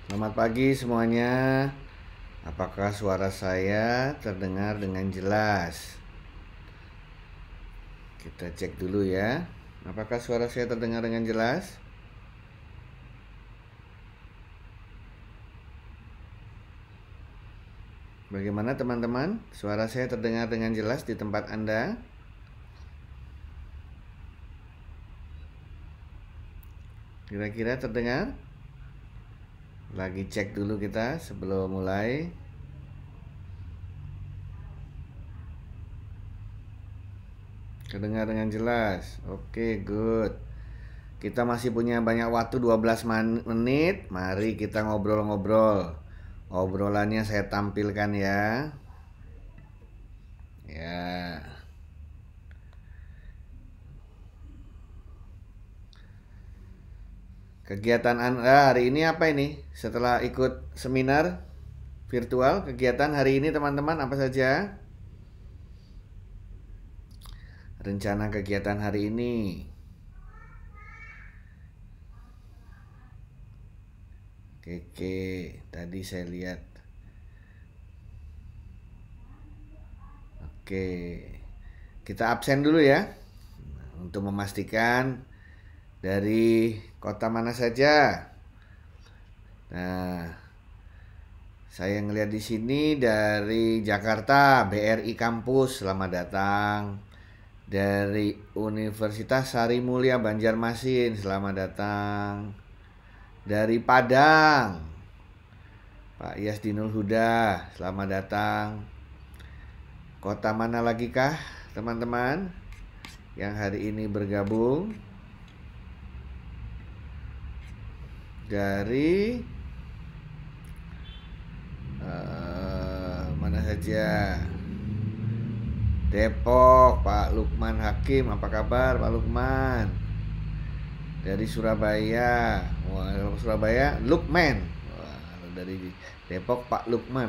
Selamat pagi semuanya. Apakah suara saya terdengar dengan jelas? Kita cek dulu ya. Apakah suara saya terdengar dengan jelas? Bagaimana teman-teman? Suara saya terdengar dengan jelas di tempat Anda? Kira-kira terdengar? Lagi cek dulu kita sebelum mulai. Terdengar dengan jelas. Oke, good. Kita masih punya banyak waktu 12 menit. Mari kita ngobrol-ngobrol. Obrolannya saya tampilkan ya. Ya. Kegiatan Anda hari ini apa ini? Setelah ikut seminar virtual, kegiatan hari ini teman-teman apa saja? Rencana kegiatan hari ini. Oke, tadi saya lihat. Oke. Kita absen dulu ya. Untuk memastikan dari kota mana saja. Nah, saya ngelihat di sini dari Jakarta, BRI Kampus, selamat datang. Dari Universitas Sari Mulia Banjarmasin, selamat datang. Dari Padang, Pak Yasdinul Huda, selamat datang. Kota mana lagi kah teman-teman yang hari ini bergabung? Dari mana saja? Depok, Pak Lukman Hakim, apa kabar Pak Lukman? Dari Surabaya, wah, Surabaya Lukman. Wah, dari Depok Pak Lukman.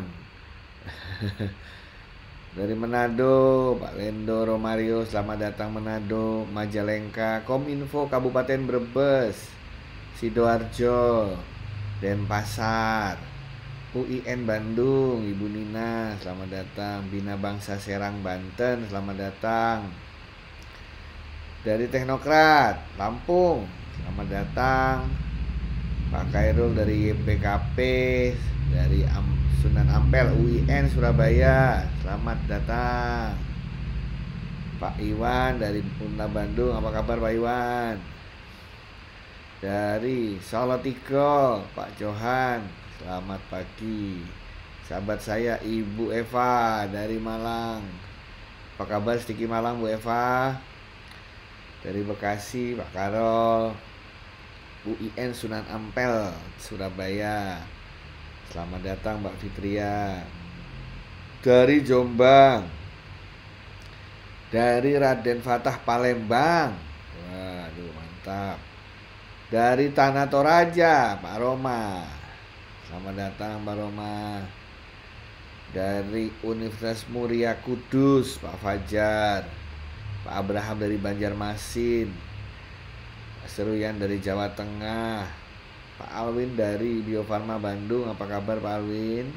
Dari Manado, Pak Lendo Romario, selamat datang Manado. Majalengka, Kominfo Kabupaten Brebes, Sidoarjo, Denpasar, UIN Bandung, Ibu Nina, selamat datang. Bina Bangsa Serang Banten, selamat datang. Dari Teknokrat Lampung, selamat datang. Pak Khairul dari YPKP, dari Sunan Ampel UIN Surabaya, selamat datang. Pak Iwan dari Unla Bandung, apa kabar Pak Iwan? Dari Salatiga, Pak Johan, selamat pagi. Sahabat saya Ibu Eva dari Malang, apa kabar Stiki Malang Bu Eva? Dari Bekasi Pak Karol, UIN Sunan Ampel Surabaya, selamat datang Mbak Fitria. Dari Jombang, dari Raden Fatah Palembang, waduh mantap. Dari Tanah Toraja Pak Roma, selamat datang Pak Roma. Dari Universitas Muria Kudus Pak Fajar, Pak Abraham dari Banjarmasin, Pak Seruyan dari Jawa Tengah, Pak Alwin dari Bio Farma Bandung, apa kabar Pak Alwin?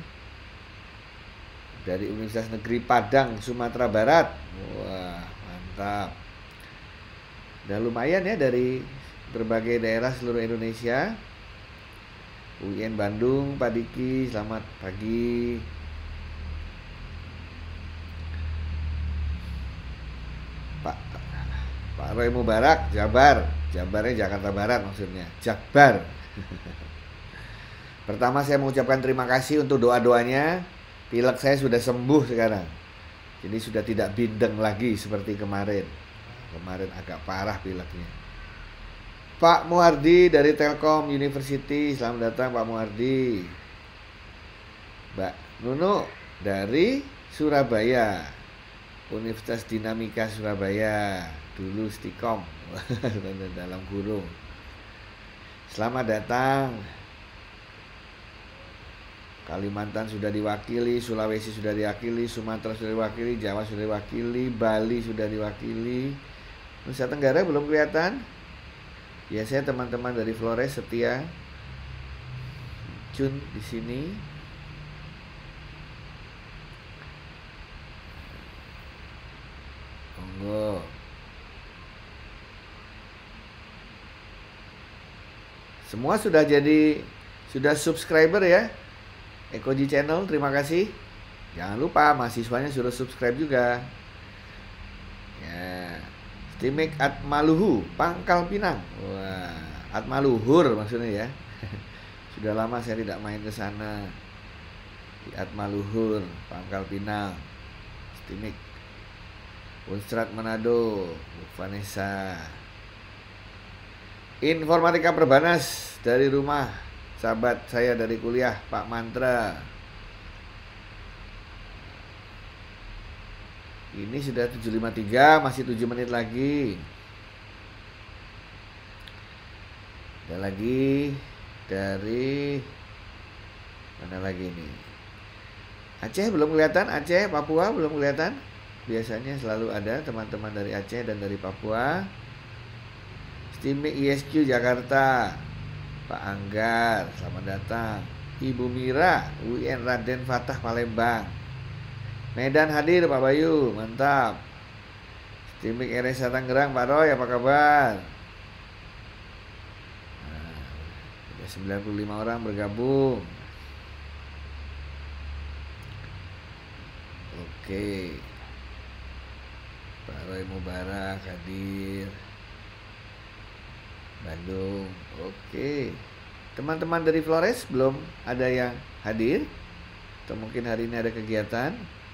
Dari Universitas Negeri Padang Sumatera Barat, wah mantap. Dan lumayan ya dari berbagai daerah seluruh Indonesia. UIN Bandung, Pak Diki, selamat pagi. Pak Roy Mubarak, Jabar. Jabarnya Jakarta Barat maksudnya. Jakbar. Pertama saya mengucapkan terima kasih untuk doa-doanya. Pilek saya sudah sembuh sekarang. Jadi sudah tidak bindeng lagi seperti kemarin. Kemarin agak parah pileknya. Pak Muardi dari Telkom University, selamat datang Pak Muardi. Mbak Nunu dari Surabaya, Universitas Dinamika Surabaya, dulu Stikom dalam kurung. Selamat datang. Kalimantan sudah diwakili, Sulawesi sudah diwakili, Sumatera sudah diwakili, Jawa sudah diwakili, Bali sudah diwakili. Nusa Tenggara belum kelihatan. Biasanya teman-teman dari Flores setia. Cun di sini. Monggo. Semua sudah subscriber ya. Ekoji Channel, terima kasih. Jangan lupa mahasiswanya suruh subscribe juga. Ya. Stimek Atmaluhu, Pangkal Pinang. Wah, Atmaluhur maksudnya ya. Sudah lama saya tidak main ke sana. Di Atmaluhur, Pangkal Pinang. Stimek. Unstrat Manado, Vanessa. Informatika Perbanas dari rumah. Sahabat saya dari kuliah, Pak Mantra. Ini sudah 7.53, masih 7 menit lagi. Ada lagi dari mana lagi ini? Aceh belum kelihatan, Aceh, Papua belum kelihatan. Biasanya selalu ada teman-teman dari Aceh dan dari Papua. Stimek ISQ Jakarta. Pak Anggar, selamat datang. Ibu Mira, UIN Raden Fatah Palembang. Medan hadir Pak Bayu, mantap. Stimek RSA Tangerang, Pak Roy, apa kabar? Nah, 95 orang bergabung. Oke. Pak Roy Mubarak hadir. Bandung. Oke. Teman-teman dari Flores belum ada yang hadir? Atau mungkin hari ini ada kegiatan?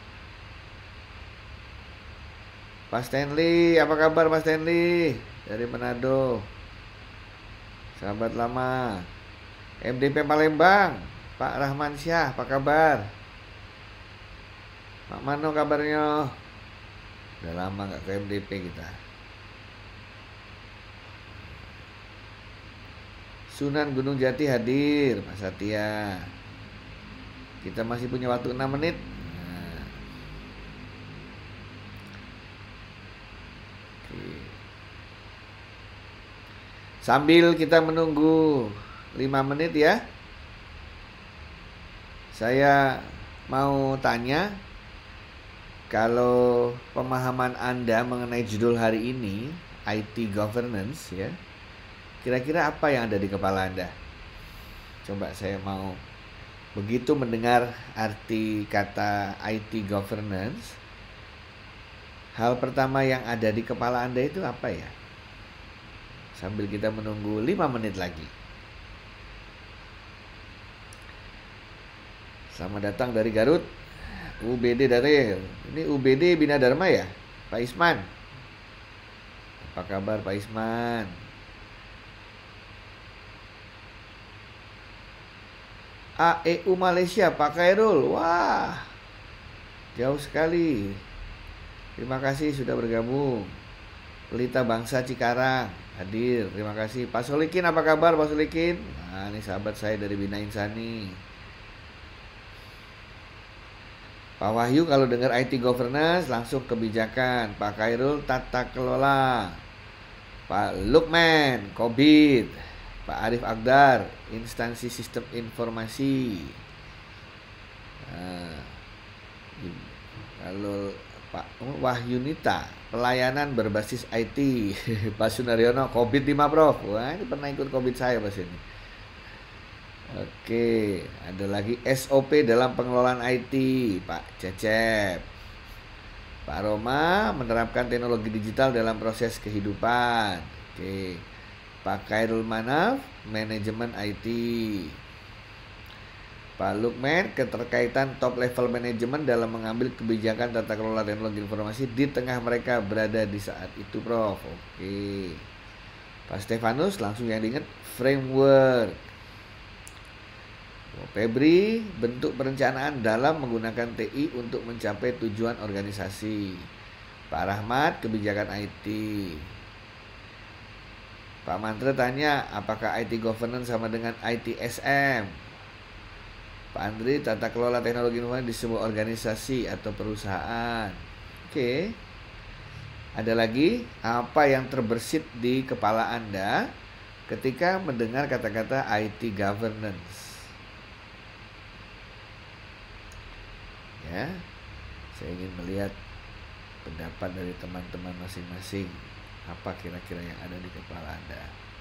Pak Stanley, apa kabar Pak Stanley? Dari Manado. Sahabat lama. MDP Palembang, Pak Rahman Syah, apa kabar? Pak Mano kabarnya? Udah lama gak ke MDP kita. Sunan Gunung Jati hadir, Mas Satya. Kita masih punya waktu 6 menit. Nah. Oke. Sambil kita menunggu 5 menit ya. Saya mau tanya, kalau pemahaman Anda mengenai judul hari ini, IT Governance ya, kira-kira apa yang ada di kepala Anda? Coba saya mau, begitu mendengar arti kata IT Governance, hal pertama yang ada di kepala Anda itu apa ya? Sambil kita menunggu 5 menit lagi. Selamat datang dari Garut, UBD Daril. Ini UBD Bina Dharma ya, Pak Isman? Apa kabar Pak Isman? AEU Malaysia, Pak Khairul. Wah, jauh sekali. Terima kasih sudah bergabung. Pelita Bangsa Cikarang hadir, terima kasih. Pak Solikin, apa kabar Pak Solikin? Nah, ini sahabat saya dari Bina Insani. Pak Wahyu kalau dengar IT Governance langsung kebijakan. Pak Khairul tata kelola. Pak Lukman COVID. Pak Arif Akdar, instansi sistem informasi. Nah, kalau Pak Wahyunita, pelayanan berbasis IT. Pak Sunaryono, COVID 5 Prof. Wah, ini pernah ikut COVID saya Pak ini. Oke, ada lagi SOP dalam pengelolaan IT, Pak Cecep. Pak Roma, menerapkan teknologi digital dalam proses kehidupan. Oke. Pak Khairul Manaf, manajemen IT. Pak Lukman, keterkaitan top level manajemen dalam mengambil kebijakan tata kelola teknologi informasi di tengah mereka berada di saat itu, Prof. Oke. Pak Stefanus, langsung yang diingat, framework. Febri, bentuk perencanaan dalam menggunakan TI untuk mencapai tujuan organisasi. Pak Rahmat, kebijakan IT. Pak Mantra tanya, apakah IT governance sama dengan ITSM? Pak Andri, tata kelola teknologi informasi di sebuah organisasi atau perusahaan. Oke. Ada lagi, apa yang terbersit di kepala Anda ketika mendengar kata-kata IT governance? ya. Saya ingin melihat pendapat dari teman-teman masing-masing, apa kira-kira yang ada di kepala Anda.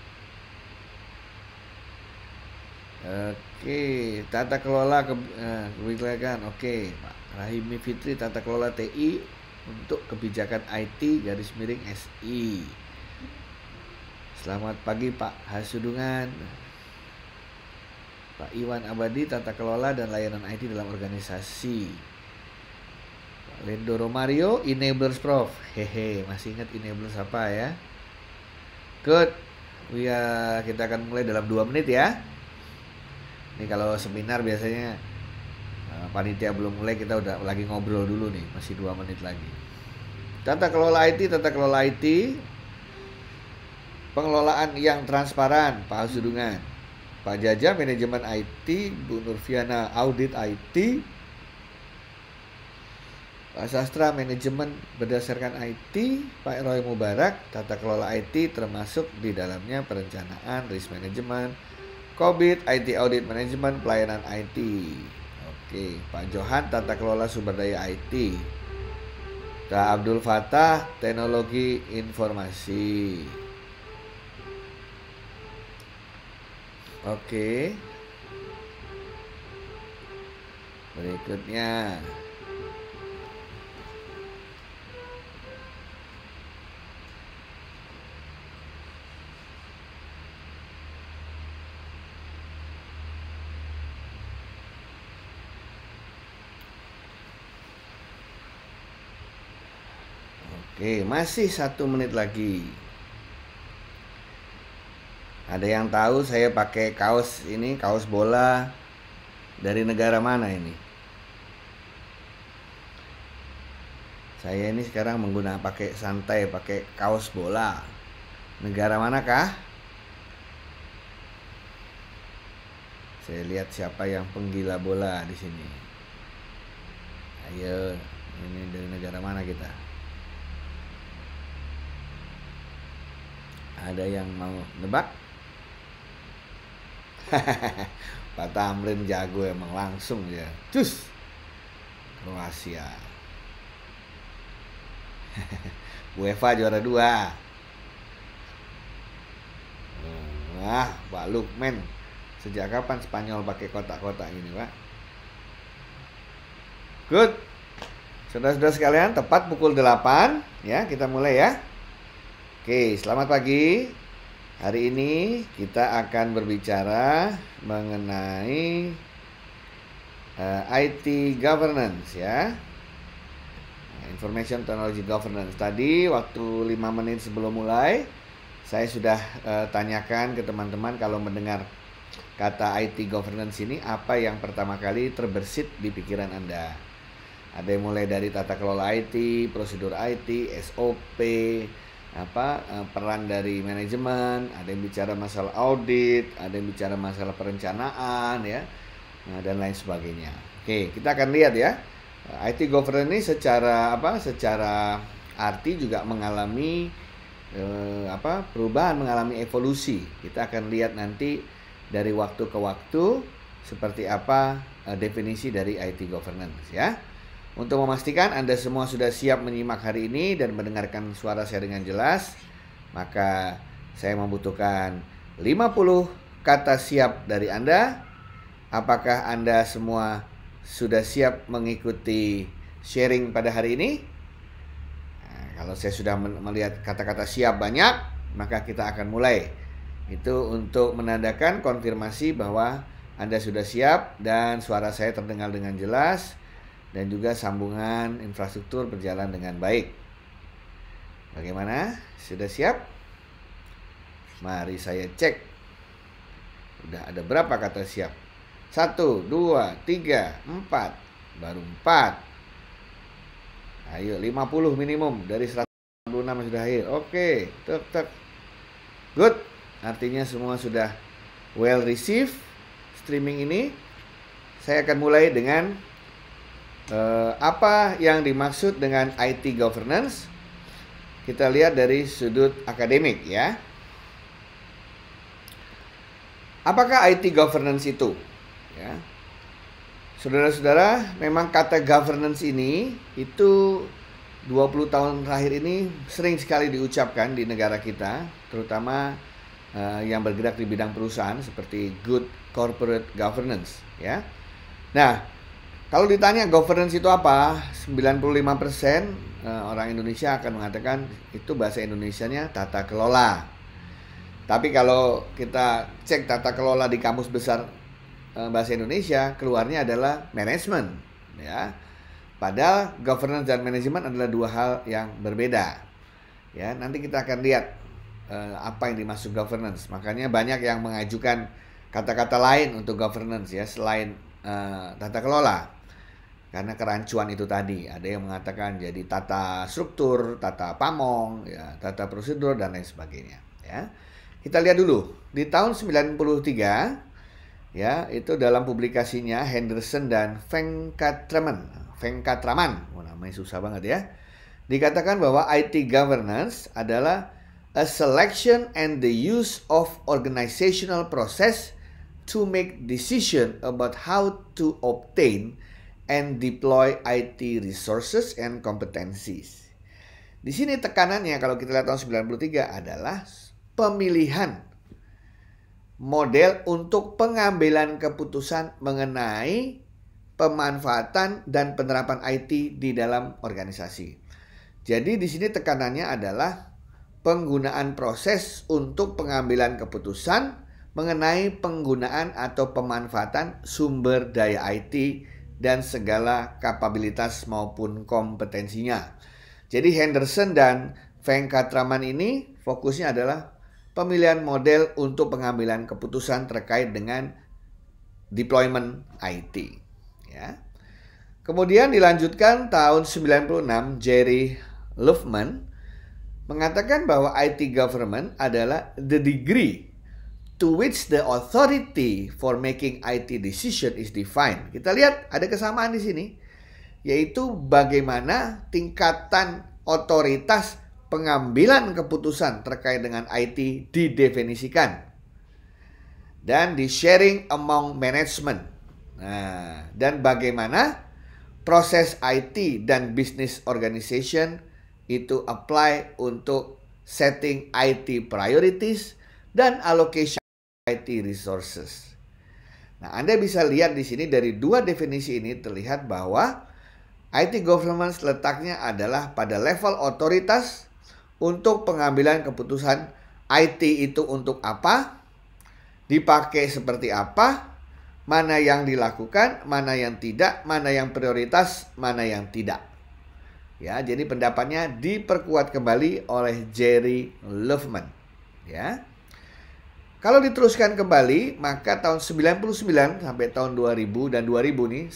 Oke, tata kelola kebijakan. Oke, Pak Rahimi Fitri, tata kelola TI untuk kebijakan IT _SI. Selamat pagi Pak Hasudungan. Pak Iwan Abadi, tata kelola dan layanan IT dalam organisasi. Pak Lendo Romario, enablers Prof. Hehe, masih ingat enablers apa ya? Good. Kita akan mulai dalam 2 menit ya. Ini kalau seminar biasanya panitia belum mulai, kita udah lagi ngobrol dulu nih, masih 2 menit lagi. Tata kelola IT, pengelolaan yang transparan, Pak Hasudungan. Pak Jaja, manajemen IT, Bu Nurfiana, audit IT, Pak Sastra, manajemen berdasarkan IT, Pak Roy Mubarak, tata kelola IT termasuk di dalamnya perencanaan, risk management, COVID, IT audit management, pelayanan IT. Oke, Pak Johan, tata kelola sumber daya IT. Pak Abdul Fatah, teknologi informasi. Oke. Berikutnya. Oke, masih 1 menit lagi. Ada yang tahu saya pakai kaos ini, kaos bola dari negara mana ini? Saya ini sekarang menggunakan pakai santai, pakai kaos bola. Negara manakah? Saya lihat siapa yang penggila bola di sini. Ayo, ini dari negara mana kita? Ada yang mau nebak? Pak Tamrin jago emang, langsung ya. Cus. Kroasia. UEFA juara 2. Wah, Pak Lukman. Sejak kapan Spanyol pakai kotak-kotak ini, Pak? Good. Saudara-saudara sekalian, tepat pukul 8 ya, kita mulai ya. Oke, selamat pagi. Hari ini kita akan berbicara mengenai IT governance ya. Information Technology Governance. Tadi waktu 5 menit sebelum mulai, saya sudah tanyakan ke teman-teman kalau mendengar kata IT governance ini, apa yang pertama kali terbersit di pikiran Anda. Ada yang mulai dari tata kelola IT, prosedur IT, SOP, peran dari manajemen, ada yang bicara masalah audit, ada yang bicara masalah perencanaan ya, dan lain sebagainya. Oke, kita akan lihat ya. IT governance ini secara arti juga mengalami perubahan, mengalami evolusi. Kita akan lihat nanti dari waktu ke waktu seperti apa definisi dari IT governance ya. Untuk memastikan Anda semua sudah siap menyimak hari ini dan mendengarkan suara saya dengan jelas, maka saya membutuhkan 50 kata siap dari Anda. Apakah Anda semua sudah siap mengikuti sharing pada hari ini? Nah, kalau saya sudah melihat kata-kata siap banyak, maka kita akan mulai. Itu untuk menandakan konfirmasi bahwa Anda sudah siap dan suara saya terdengar dengan jelas, dan juga sambungan infrastruktur berjalan dengan baik. Bagaimana? Sudah siap? Mari saya cek. Udah ada berapa kata siap? 1, 2, 3, 4. Baru 4. Ayo, 50 minimum dari 146 yang sudah akhir. Oke, tek. Good. Artinya semua sudah well received streaming ini. Saya akan mulai dengan apa yang dimaksud dengan IT governance. Kita lihat dari sudut akademik ya. Apakah IT governance itu? Ya. Saudara-saudara, memang kata governance ini itu 20 tahun terakhir ini sering sekali diucapkan di negara kita, terutama yang bergerak di bidang perusahaan seperti good corporate governance, ya. Nah, kalau ditanya governance itu apa, 95% orang Indonesia akan mengatakan itu bahasa Indonesianya tata kelola. Tapi kalau kita cek tata kelola di kamus besar bahasa Indonesia, keluarnya adalah manajemen, ya. Padahal governance dan manajemen adalah dua hal yang berbeda. Ya, nanti kita akan lihat apa yang dimaksud governance. Makanya banyak yang mengajukan kata-kata lain untuk governance, ya, selain tata kelola. Karena kerancuan itu tadi, ada yang mengatakan jadi tata struktur, tata pamong, ya, tata prosedur dan lain sebagainya, ya. Kita lihat dulu di tahun 93, ya, itu dalam publikasinya Henderson dan Venkatraman, namanya susah banget ya. Dikatakan bahwa IT governance adalah a selection and the use of organizational process to make decision about how to obtain and deploy IT resources and competencies. Di sini tekanannya kalau kita lihat tahun 93 adalah pemilihan model untuk pengambilan keputusan mengenai pemanfaatan dan penerapan IT di dalam organisasi. Jadi di sini tekanannya adalah penggunaan proses untuk pengambilan keputusan mengenai penggunaan atau pemanfaatan sumber daya IT dan segala kapabilitas maupun kompetensinya. Jadi Henderson dan Venkatraman ini fokusnya adalah pemilihan model untuk pengambilan keputusan terkait dengan deployment IT, ya. Kemudian dilanjutkan tahun 96, Jerry Luffman mengatakan bahwa IT government adalah the degree to which the authority for making IT decision is defined. Kita lihat ada kesamaan di sini, yaitu bagaimana tingkatan otoritas pengambilan keputusan terkait dengan IT didefinisikan dan di sharing among management. Nah, dan bagaimana proses IT dan business organization itu apply untuk setting IT priorities dan allocation IT resources. Nah, Anda bisa lihat di sini dari dua definisi ini terlihat bahwa IT governance letaknya adalah pada level otoritas untuk pengambilan keputusan IT itu untuk apa, dipakai seperti apa, mana yang dilakukan, mana yang tidak, mana yang prioritas, mana yang tidak. Ya, jadi pendapatnya diperkuat kembali oleh Jerry Luffman, ya. Kalau diteruskan kembali, maka tahun 99 sampai tahun 2000 dan 2000 nih,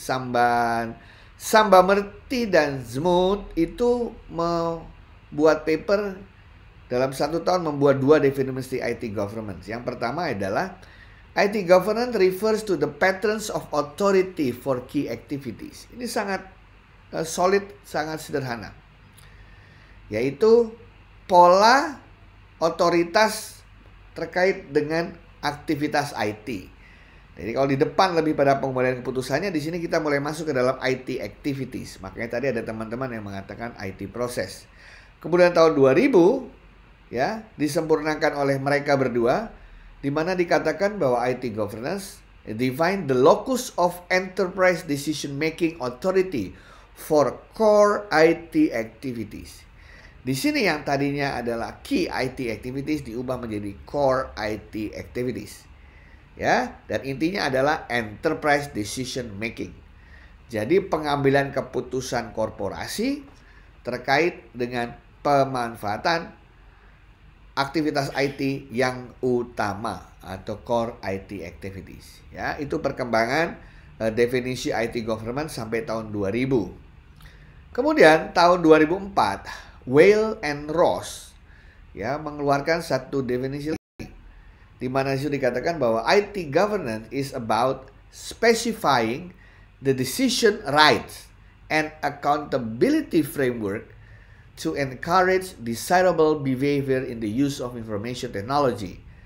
Sambamerti dan Zmuth itu membuat paper dalam 1 tahun membuat 2 definisi IT governance. Yang pertama adalah IT governance refers to the patterns of authority for key activities. Ini sangat solid, sangat sederhana. Yaitu pola otoritas terkait dengan aktivitas IT. Jadi kalau di depan lebih pada pengambilan keputusannya, di sini kita mulai masuk ke dalam IT activities. Makanya tadi ada teman-teman yang mengatakan IT proses. Kemudian tahun 2000 ya disempurnakan oleh mereka berdua, di mana dikatakan bahwa IT governance define the locus of enterprise decision making authority for core IT activities. Di sini yang tadinya adalah key IT activities diubah menjadi core IT activities. Ya, dan intinya adalah enterprise decision making. Jadi pengambilan keputusan korporasi terkait dengan pemanfaatan aktivitas IT yang utama atau core IT activities. Ya, itu perkembangan definisi IT government sampai tahun 2000. Kemudian tahun 2004, Weil and Ross ya mengeluarkan satu definisi di mana itu dikatakan bahwa IT governance is about specifying the decision rights and accountability framework to encourage desirable behavior in the use of information technology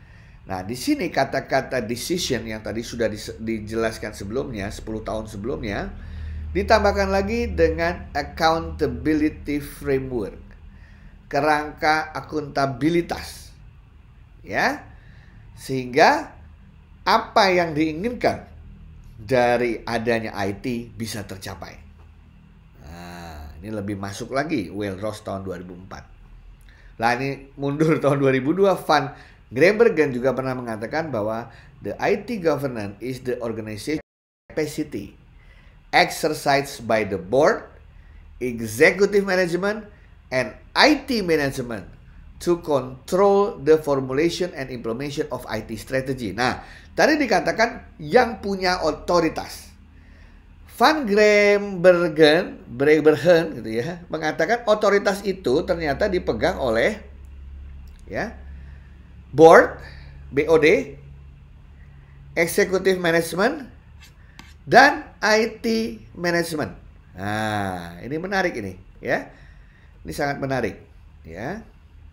Nah, di sini kata-kata decision yang tadi sudah dijelaskan sebelumnya, 10 tahun sebelumnya, ditambahkan lagi dengan accountability framework, kerangka akuntabilitas. Ya. Sehingga apa yang diinginkan dari adanya IT bisa tercapai. Nah, ini lebih masuk lagi Whale Ross tahun 2004. Lah ini mundur tahun 2002, Van Grimbergen juga pernah mengatakan bahwa the IT governance is the organization capacity exercised by the board, executive management, and IT management to control the formulation and implementation of IT strategy. Nah, tadi dikatakan yang punya otoritas. Van Grimbergen gitu ya, mengatakan otoritas itu ternyata dipegang oleh ya board, BOD, executive management, dan IT management. Nah, ini menarik ini ya. Ini sangat menarik ya.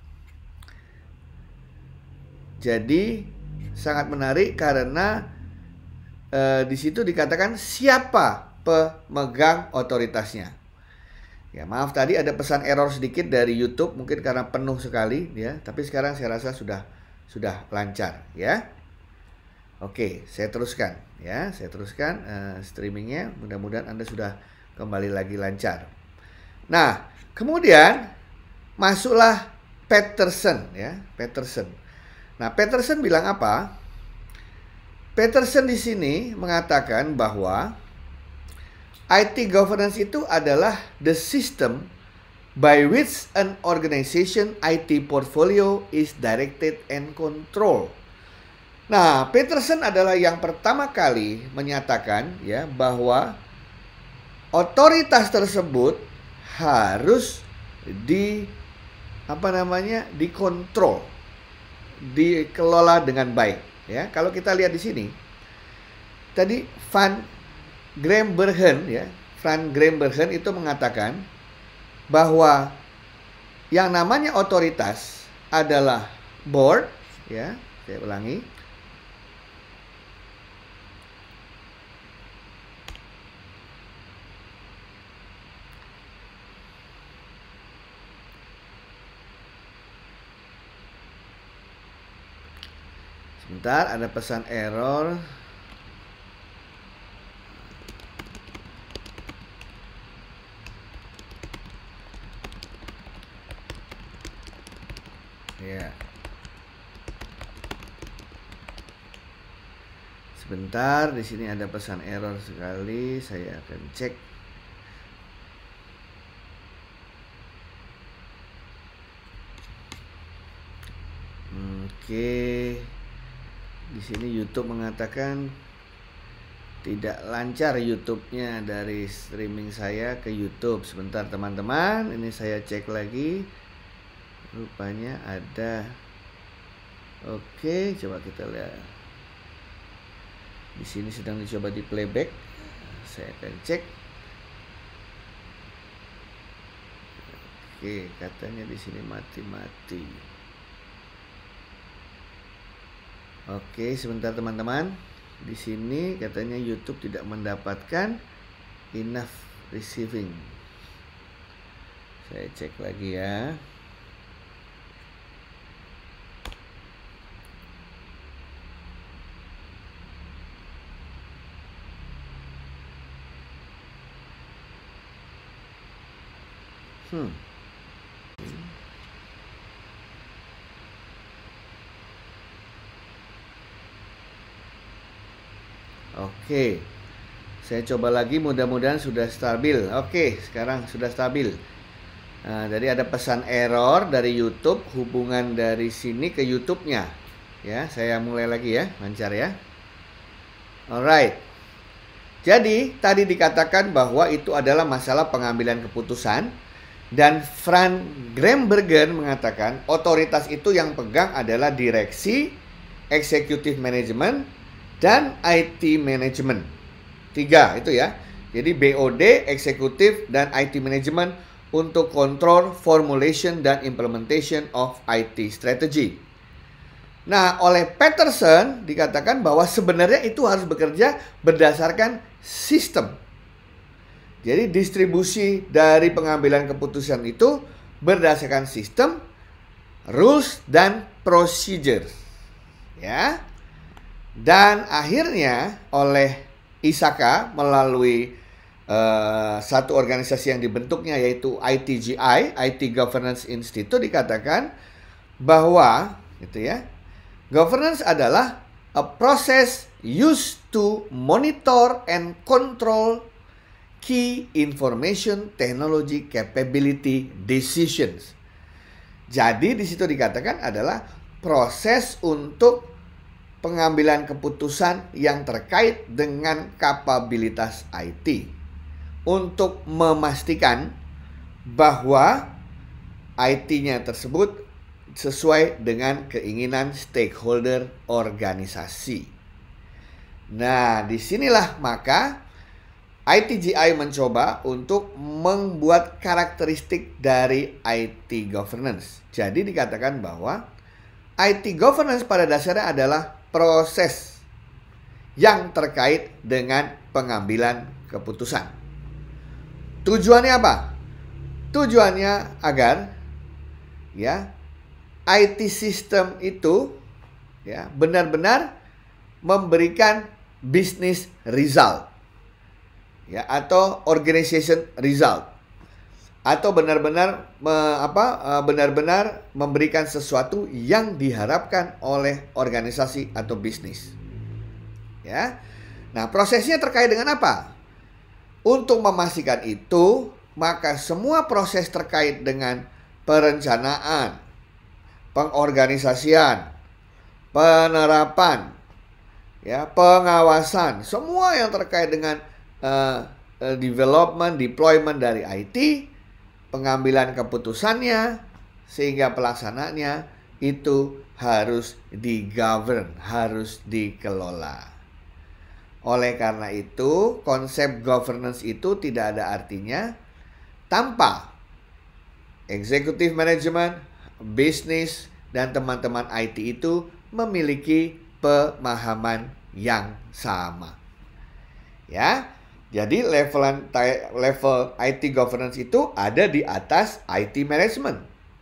Jadi sangat menarik karena di situ dikatakan siapa pemegang otoritasnya. Ya, maaf tadi ada pesan error sedikit dari YouTube, mungkin karena penuh sekali ya, tapi sekarang saya rasa sudah lancar ya. Oke, saya teruskan ya, streamingnya, mudah-mudahan Anda sudah kembali lagi lancar. Nah, kemudian masuklah Peterson ya, Peterson. Nah, Peterson bilang apa? Peterson di sini mengatakan bahwa IT governance itu adalah the system by which an organization IT portfolio is directed and controlled. Nah, Peterson adalah yang pertama kali menyatakan ya bahwa otoritas tersebut harus dikontrol, dikelola dengan baik ya. Kalau kita lihat di sini tadi Van Grimbergen itu mengatakan bahwa yang namanya otoritas adalah board ya. Saya ulangi. Sebentar, ada pesan error. Ya. Sebentar, di sini ada pesan error sekali. Saya akan cek. Oke. Di sini YouTube mengatakan tidak lancar YouTube-nya dari streaming saya ke YouTube. Sebentar teman-teman, ini saya cek lagi. Rupanya ada. Oke, coba kita lihat. Di sini sedang dicoba di playback. Saya akan cek. Oke, katanya di sini mati-mati. Oke, sebentar teman-teman. Di sini katanya YouTube tidak mendapatkan enough receiving. Saya cek lagi ya. Oke, saya coba lagi, mudah-mudahan sudah stabil. Oke, sekarang sudah stabil. Nah, jadi ada pesan error dari YouTube, hubungan dari sini ke YouTube-nya. Ya, saya mulai lagi ya, lancar ya. Alright. Jadi, tadi dikatakan bahwa itu adalah masalah pengambilan keputusan. Dan Van Grimbergen mengatakan otoritas itu yang pegang adalah direksi, executive management, dan IT management. 3 itu ya. Jadi BOD, eksekutif, dan IT management untuk kontrol formulation dan implementation of IT strategy. Nah, oleh Peterson dikatakan bahwa sebenarnya itu harus bekerja berdasarkan sistem. Jadi distribusi dari pengambilan keputusan itu berdasarkan sistem, rules dan procedure. Ya. Dan akhirnya oleh ISAKA melalui satu organisasi yang dibentuknya yaitu ITGI, IT Governance Institute, dikatakan bahwa gitu ya, governance adalah a process used to monitor and control key information technology capability decisions. Jadi di situ dikatakan adalah proses untuk pengambilan keputusan yang terkait dengan kapabilitas IT untuk memastikan bahwa IT-nya tersebut sesuai dengan keinginan stakeholder organisasi. Nah, disinilah maka ITGI mencoba untuk membuat karakteristik dari IT governance. Jadi dikatakan bahwa IT governance pada dasarnya adalah proses yang terkait dengan pengambilan keputusan. Tujuannya apa? Tujuannya agar ya IT system itu ya benar-benar memberikan business result ya, atau organization result, atau benar-benar benar-benar memberikan sesuatu yang diharapkan oleh organisasi atau bisnis. Ya. Nah, prosesnya terkait dengan apa? Untuk memastikan itu, maka semua proses terkait dengan perencanaan, pengorganisasian, penerapan, ya, pengawasan, semua yang terkait dengan development, deployment dari IT, pengambilan keputusannya, sehingga pelaksanaannya itu harus di-govern, harus dikelola. Oleh karena itu, konsep governance itu tidak ada artinya tanpa executive management, bisnis, dan teman-teman IT itu memiliki pemahaman yang sama. Ya. Jadi level IT governance itu ada di atas IT management.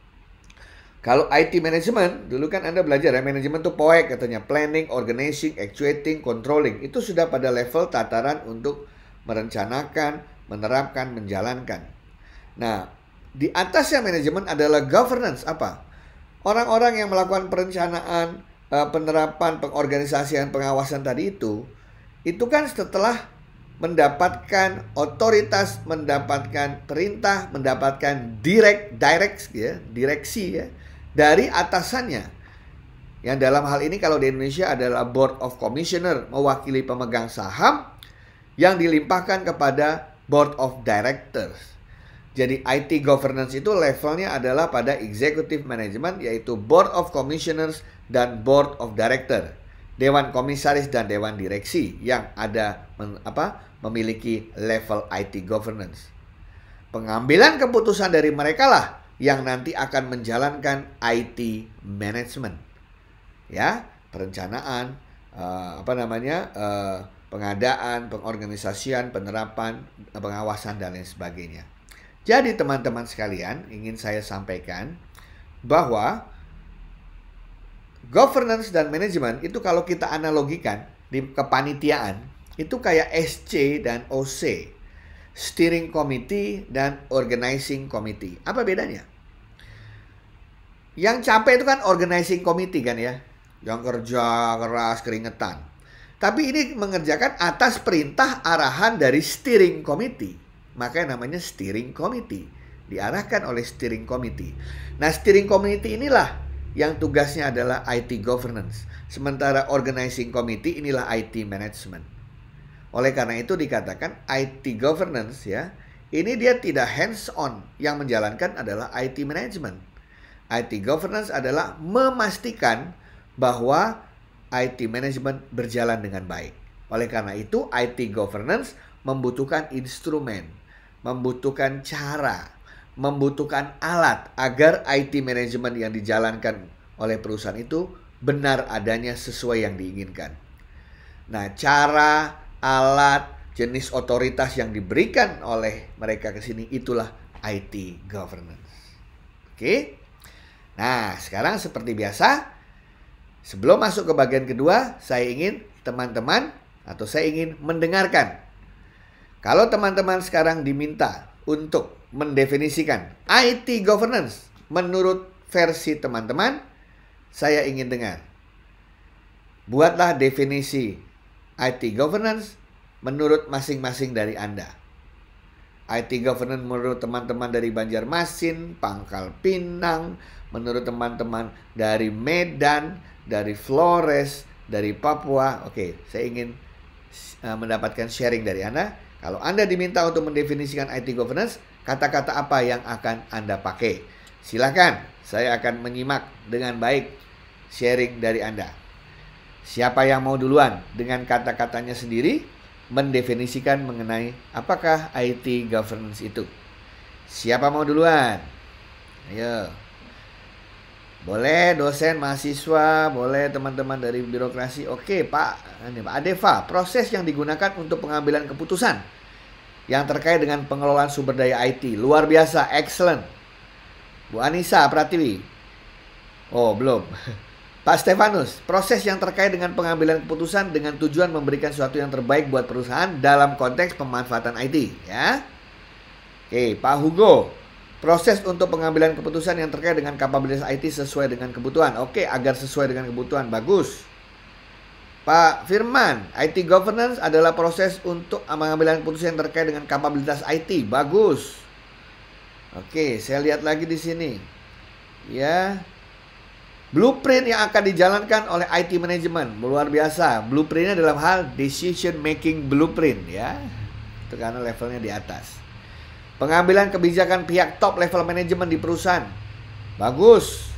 Kalau IT management, dulu kan Anda belajar ya, manajemen itu POEC katanya, planning, organizing, actuating, controlling. Itu sudah pada level tataran untuk merencanakan, menerapkan, menjalankan. Nah, di atasnya manajemen adalah governance. Apa? Orang-orang yang melakukan perencanaan, penerapan, pengorganisasian, pengawasan tadi itu kan setelah mendapatkan otoritas, mendapatkan perintah, mendapatkan direksi ya, dari atasannya. Yang dalam hal ini kalau di Indonesia adalah Board of Commissioner, mewakili pemegang saham yang dilimpahkan kepada Board of Directors. Jadi IT governance itu levelnya adalah pada executive management, yaitu Board of Commissioners dan Board of Directors. Dewan Komisaris dan Dewan Direksi yang ada memiliki level IT governance. Pengambilan keputusan dari mereka lah yang nanti akan menjalankan IT management. Ya, perencanaan, pengadaan, pengorganisasian, penerapan, pengawasan dan lain sebagainya. Jadi teman-teman sekalian, ingin saya sampaikan bahwa governance dan manajemen itu kalau kita analogikan di kepanitiaan, itu kayak SC dan OC, Steering Committee dan Organizing Committee. Apa bedanya? Yang capek itu kan Organizing Committee kan ya, yang kerja keras, keringetan. Tapi ini mengerjakan atas perintah arahan dari Steering Committee. Makanya namanya Steering Committee, diarahkan oleh Steering Committee. Nah, Steering Committee inilah yang tugasnya adalah IT governance. Sementara Organizing Committee inilah IT management. Oleh karena itu dikatakan IT governance ya, ini dia tidak hands on, yang menjalankan adalah IT management. IT governance adalah memastikan bahwa IT management berjalan dengan baik. Oleh karena itu IT governance membutuhkan instrumen, membutuhkan cara, membutuhkan alat agar IT management yang dijalankan oleh perusahaan itu benar adanya sesuai yang diinginkan. Nah, cara, alat, jenis otoritas yang diberikan oleh mereka ke sini itulah IT governance. Oke. Nah, sekarang seperti biasa, sebelum masuk ke bagian kedua, saya ingin teman-teman atau saya ingin mendengarkan. Kalau teman-teman sekarang diminta untuk mendefinisikan IT governance menurut versi teman-teman, saya ingin dengar. Buatlah definisi IT governance menurut masing-masing dari Anda. IT governance menurut teman-teman dari Banjarmasin, Pangkal Pinang, menurut teman-teman dari Medan, dari Flores, dari Papua. Oke, saya ingin mendapatkan sharing dari Anda. Kalau Anda diminta untuk mendefinisikan IT governance, kata-kata apa yang akan Anda pakai? Silakan, saya akan menyimak dengan baik sharing dari Anda. Siapa yang mau duluan dengan kata-katanya sendiri mendefinisikan mengenai apakah IT governance itu? Siapa mau duluan? Ayo. Boleh dosen, mahasiswa, boleh teman-teman dari birokrasi. Oke, Pak Adeva, proses yang digunakan untuk pengambilan keputusan yang terkait dengan pengelolaan sumber daya IT. Luar biasa, excellent. Bu Anissa Pratiwi. Oh, belum. Pak Stefanus, proses yang terkait dengan pengambilan keputusan dengan tujuan memberikan sesuatu yang terbaik buat perusahaan dalam konteks pemanfaatan IT, ya. Oke, Pak Hugo, proses untuk pengambilan keputusan yang terkait dengan kapabilitas IT sesuai dengan kebutuhan. Oke, agar sesuai dengan kebutuhan, bagus. Pak Firman, IT governance adalah proses untuk pengambilan keputusan yang terkait dengan kapabilitas IT, bagus. Oke, saya lihat lagi di sini, ya. Blueprint yang akan dijalankan oleh IT Management, luar biasa. Blueprintnya dalam hal decision making blueprint, ya. Itu karena levelnya di atas. Pengambilan kebijakan pihak top level manajemen di perusahaan, bagus.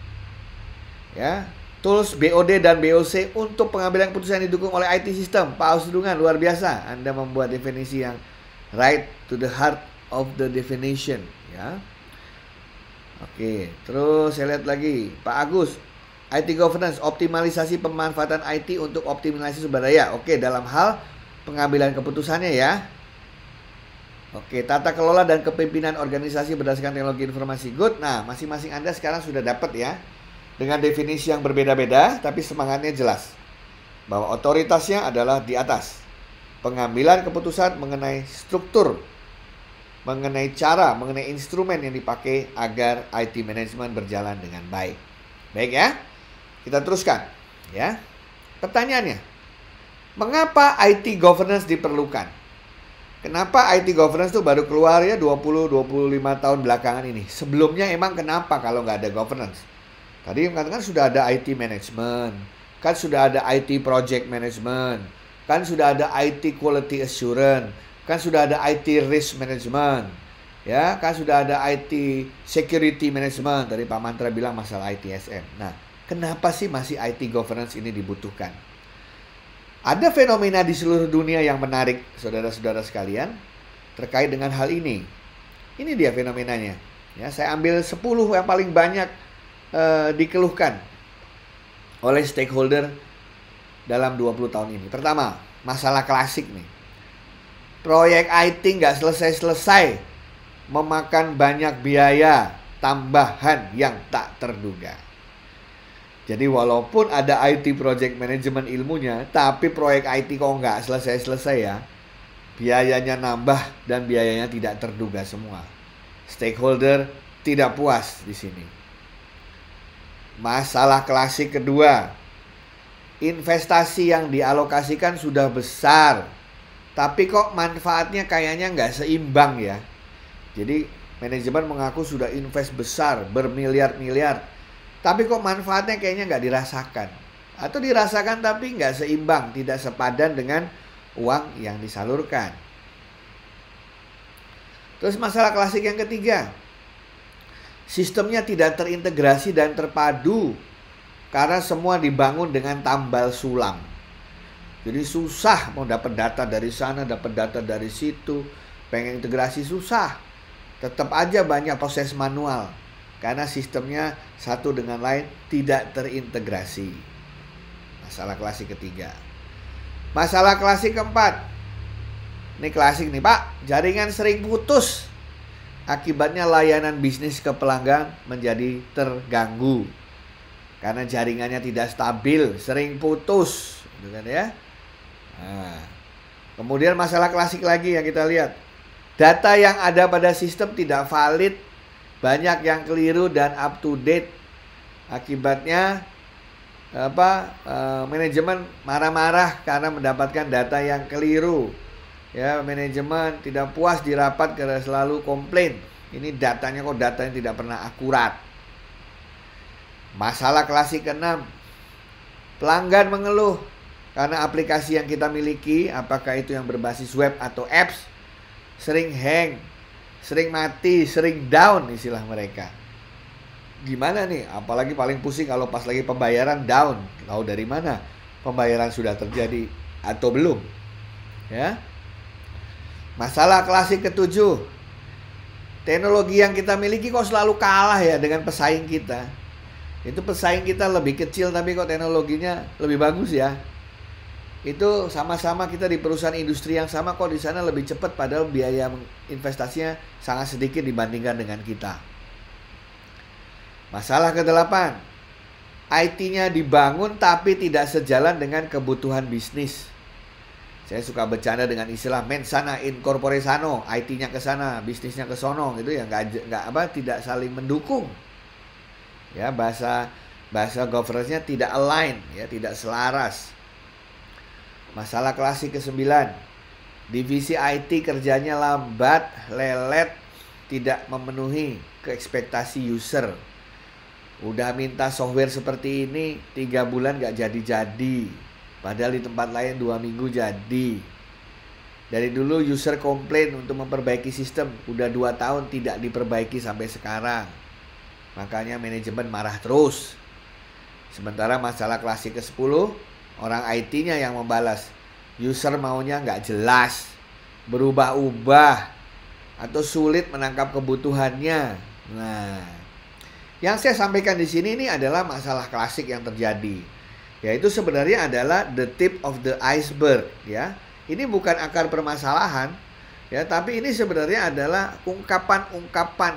Ya, tools BOD dan BOC untuk pengambilan keputusan yang didukung oleh IT system. Pak Ausdungan, luar biasa. Anda membuat definisi yang right to the heart of the definition, ya. Oke, terus saya lihat lagi Pak Agus, IT governance, optimalisasi pemanfaatan IT untuk optimalisasi sumber daya. Oke, dalam hal pengambilan keputusannya, ya. Oke, tata kelola dan kepemimpinan organisasi berdasarkan teknologi informasi. Good. Nah, masing-masing Anda sekarang sudah dapat, ya, dengan definisi yang berbeda-beda, tapi semangatnya jelas bahwa otoritasnya adalah di atas. Pengambilan keputusan mengenai struktur, mengenai cara, mengenai instrumen yang dipakai agar IT management berjalan dengan baik. Baik, ya. Kita teruskan, ya. Pertanyaannya, mengapa IT governance diperlukan? Kenapa IT governance itu baru keluar ya 20-25 tahun belakangan ini? Sebelumnya emang kenapa kalau nggak ada governance? Tadi mengatakan sudah ada IT management, kan sudah ada IT project management, kan sudah ada IT quality assurance, kan sudah ada IT risk management, ya, kan sudah ada IT security management. Tadi Pak Mantra bilang masalah ITSM. Nah, kenapa sih masih IT governance ini dibutuhkan? Ada fenomena di seluruh dunia yang menarik, saudara-saudara sekalian, terkait dengan hal ini. Ini dia fenomenanya. Ya, saya ambil 10 yang paling banyak dikeluhkan oleh stakeholder dalam 20 tahun ini. Pertama, masalah klasik nih. Proyek IT nggak selesai-selesai, memakan banyak biaya tambahan yang tak terduga. Jadi walaupun ada IT project management ilmunya, tapi proyek IT kok nggak selesai-selesai, ya. Biayanya nambah dan biayanya tidak terduga semua. Stakeholder tidak puas di sini. Masalah klasik kedua, investasi yang dialokasikan sudah besar, tapi kok manfaatnya kayaknya nggak seimbang, ya. Jadi manajemen mengaku sudah invest besar, bermiliar-miliar, tapi kok manfaatnya kayaknya nggak dirasakan. Atau dirasakan tapi nggak seimbang, tidak sepadan dengan uang yang disalurkan. Terus masalah klasik yang ketiga, sistemnya tidak terintegrasi dan terpadu karena semua dibangun dengan tambal sulam. Jadi susah mau dapat data dari sana, dapat data dari situ, pengen integrasi susah. Tetap aja banyak proses manual. karena sistemnya satu dengan lain tidak terintegrasi. Masalah klasik ketiga. Masalah klasik keempat. Ini klasik nih Pak, jaringan sering putus. Akibatnya layanan bisnis ke pelanggan menjadi terganggu. Karena jaringannya tidak stabil, sering putus, gitu kan ya. Nah, kemudian masalah klasik lagi yang kita lihat. Data yang ada pada sistem tidak valid, banyak yang keliru dan up to date. Akibatnya manajemen marah-marah karena mendapatkan data yang keliru. Ya, manajemen tidak puas di rapat karena selalu komplain. Ini datanya kok data yang tidak pernah akurat. Masalah klasik ke-6. Pelanggan mengeluh karena aplikasi yang kita miliki, apakah itu yang berbasis web atau apps, sering hang, sering mati, sering down istilah mereka. Gimana nih? Apalagi paling pusing kalau pas lagi pembayaran down. Tahu dari mana pembayaran sudah terjadi atau belum? Ya. Masalah klasik ke-7. Teknologi yang kita miliki kok selalu kalah ya dengan pesaing kita. Itu pesaing kita lebih kecil tapi kok teknologinya lebih bagus ya. Itu sama-sama kita di perusahaan industri yang sama kok di sana lebih cepat padahal biaya investasinya sangat sedikit dibandingkan dengan kita. Masalah ke-8. IT-nya dibangun tapi tidak sejalan dengan kebutuhan bisnis. Saya suka bercanda dengan istilah mens sana in corpore sano, IT-nya ke sana, bisnisnya ke sono gitu ya, tidak saling mendukung. Ya, bahasa governance-nya tidak align, ya, tidak selaras. Masalah klasik ke-9. Divisi IT kerjanya lambat, lelet, tidak memenuhi keekspektasi user. Udah minta software seperti ini 3 bulan gak jadi-jadi. Padahal di tempat lain 2 minggu jadi. Dari dulu user komplain untuk memperbaiki sistem, udah 2 tahun tidak diperbaiki sampai sekarang. Makanya manajemen marah terus. Sementara masalah klasik ke-10, orang IT-nya yang membalas. User maunya nggak jelas, berubah-ubah, atau sulit menangkap kebutuhannya. Nah, yang saya sampaikan di sini ini adalah masalah klasik yang terjadi. Yaitu sebenarnya adalah the tip of the iceberg, ya. Ini bukan akar permasalahan, ya, tapi ini sebenarnya adalah ungkapan-ungkapan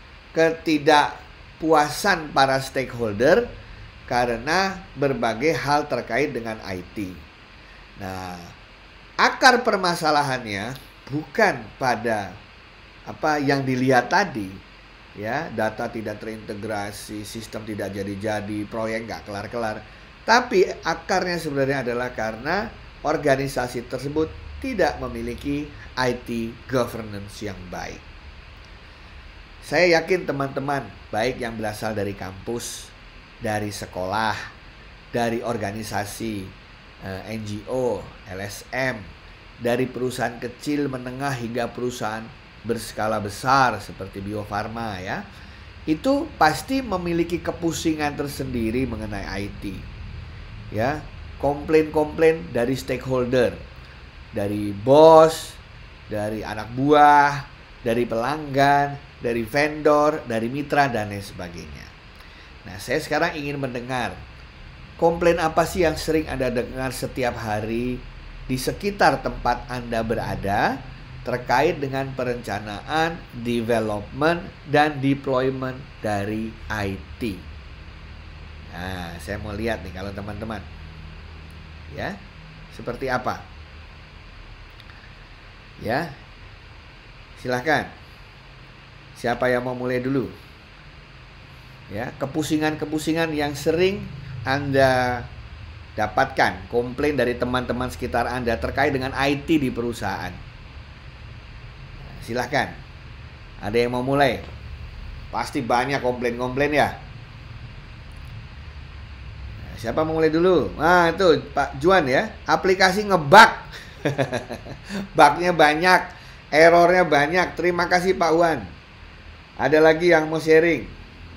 ketidakpuasan para stakeholder karena berbagai hal terkait dengan IT. Nah, akar permasalahannya bukan pada apa yang dilihat tadi, ya, data tidak terintegrasi, sistem tidak jadi-jadi, proyek nggak kelar-kelar. Tapi akarnya sebenarnya adalah karena organisasi tersebut tidak memiliki IT governance yang baik. Saya yakin teman-teman, baik yang berasal dari kampus, dari sekolah, dari organisasi, NGO, LSM, dari perusahaan kecil, menengah, hingga perusahaan berskala besar seperti Bio Farma, ya, itu pasti memiliki kepusingan tersendiri mengenai IT. Ya, komplain-komplain dari stakeholder, dari bos, dari anak buah, dari pelanggan, dari vendor, dari mitra, dan lain sebagainya. Nah, saya sekarang ingin mendengar komplain apa sih yang sering Anda dengar setiap hari di sekitar tempat Anda berada terkait dengan perencanaan, development, dan deployment dari IT. Nah, saya mau lihat nih kalau teman-teman, ya, seperti apa? Ya, silahkan. Siapa yang mau mulai dulu? Ya, kepusingan-kepusingan yang sering Anda dapatkan, komplain dari teman-teman sekitar Anda terkait dengan IT di perusahaan. Silahkan. Ada yang mau mulai? Pasti banyak komplain-komplain ya. Siapa mau mulai dulu? Nah, itu Pak Juan ya. Aplikasi ngebug. Bugnya banyak, errornya banyak. Terima kasih Pak Wan. Ada lagi yang mau sharing?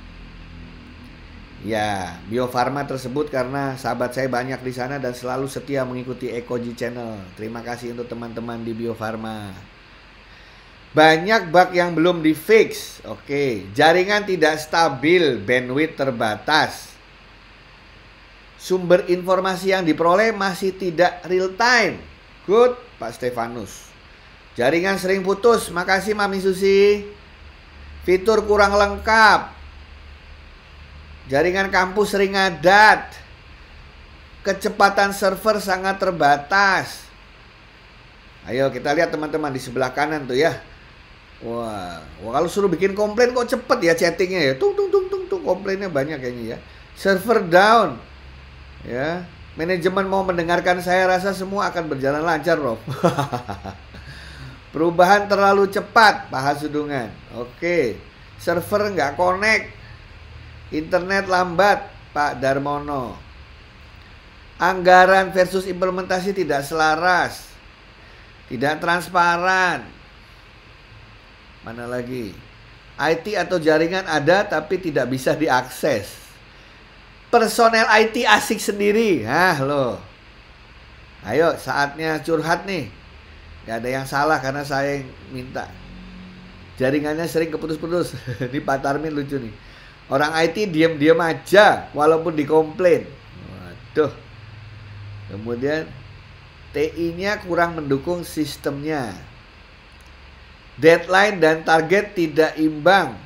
Ya, Bio Farma tersebut karena sahabat saya banyak di sana dan selalu setia mengikuti Ekoji Channel. Terima kasih untuk teman-teman di Bio Farma. Banyak bug yang belum di-fix. Oke, jaringan tidak stabil, bandwidth terbatas. Sumber informasi yang diperoleh masih tidak real time. Good, Pak Stefanus. Jaringan sering putus. Makasih Mami Susi. Fitur kurang lengkap. Jaringan kampus sering ngadat. Kecepatan server sangat terbatas. Ayo kita lihat teman-teman di sebelah kanan tuh ya. Wah, kalau suruh bikin komplain kok cepet ya chattingnya ya. Tung komplainnya banyak kayaknya ya. Server down. Ya, manajemen mau mendengarkan, saya rasa semua akan berjalan lancar, Rob. Perubahan terlalu cepat, Pak Hasudungan. Oke. Server nggak connect. Internet lambat, Pak Darmono. Anggaran versus implementasi tidak selaras. Tidak transparan. Mana lagi? IT atau jaringan ada tapi tidak bisa diakses. Personel IT asik sendiri. Loh. Ayo saatnya curhat nih. Gak ada yang salah karena saya yang minta. Jaringannya sering keputus-putus. Ini Pak Tarmin lucu nih. Orang IT diam-diam aja walaupun dikomplain. Waduh. Kemudian TI-nya kurang mendukung sistemnya. Deadline dan target tidak imbang.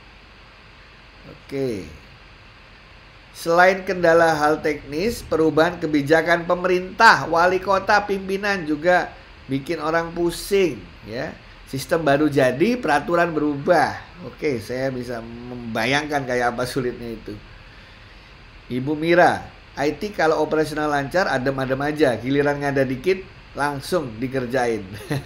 Oke. Selain kendala hal teknis, perubahan kebijakan pemerintah, wali kota, pimpinan juga bikin orang pusing, ya. Sistem baru jadi, peraturan berubah. Oke, saya bisa membayangkan kayak apa sulitnya itu. Ibu Mira, IT kalau operasional lancar adem-adem aja, giliran ngada dikit langsung dikerjain.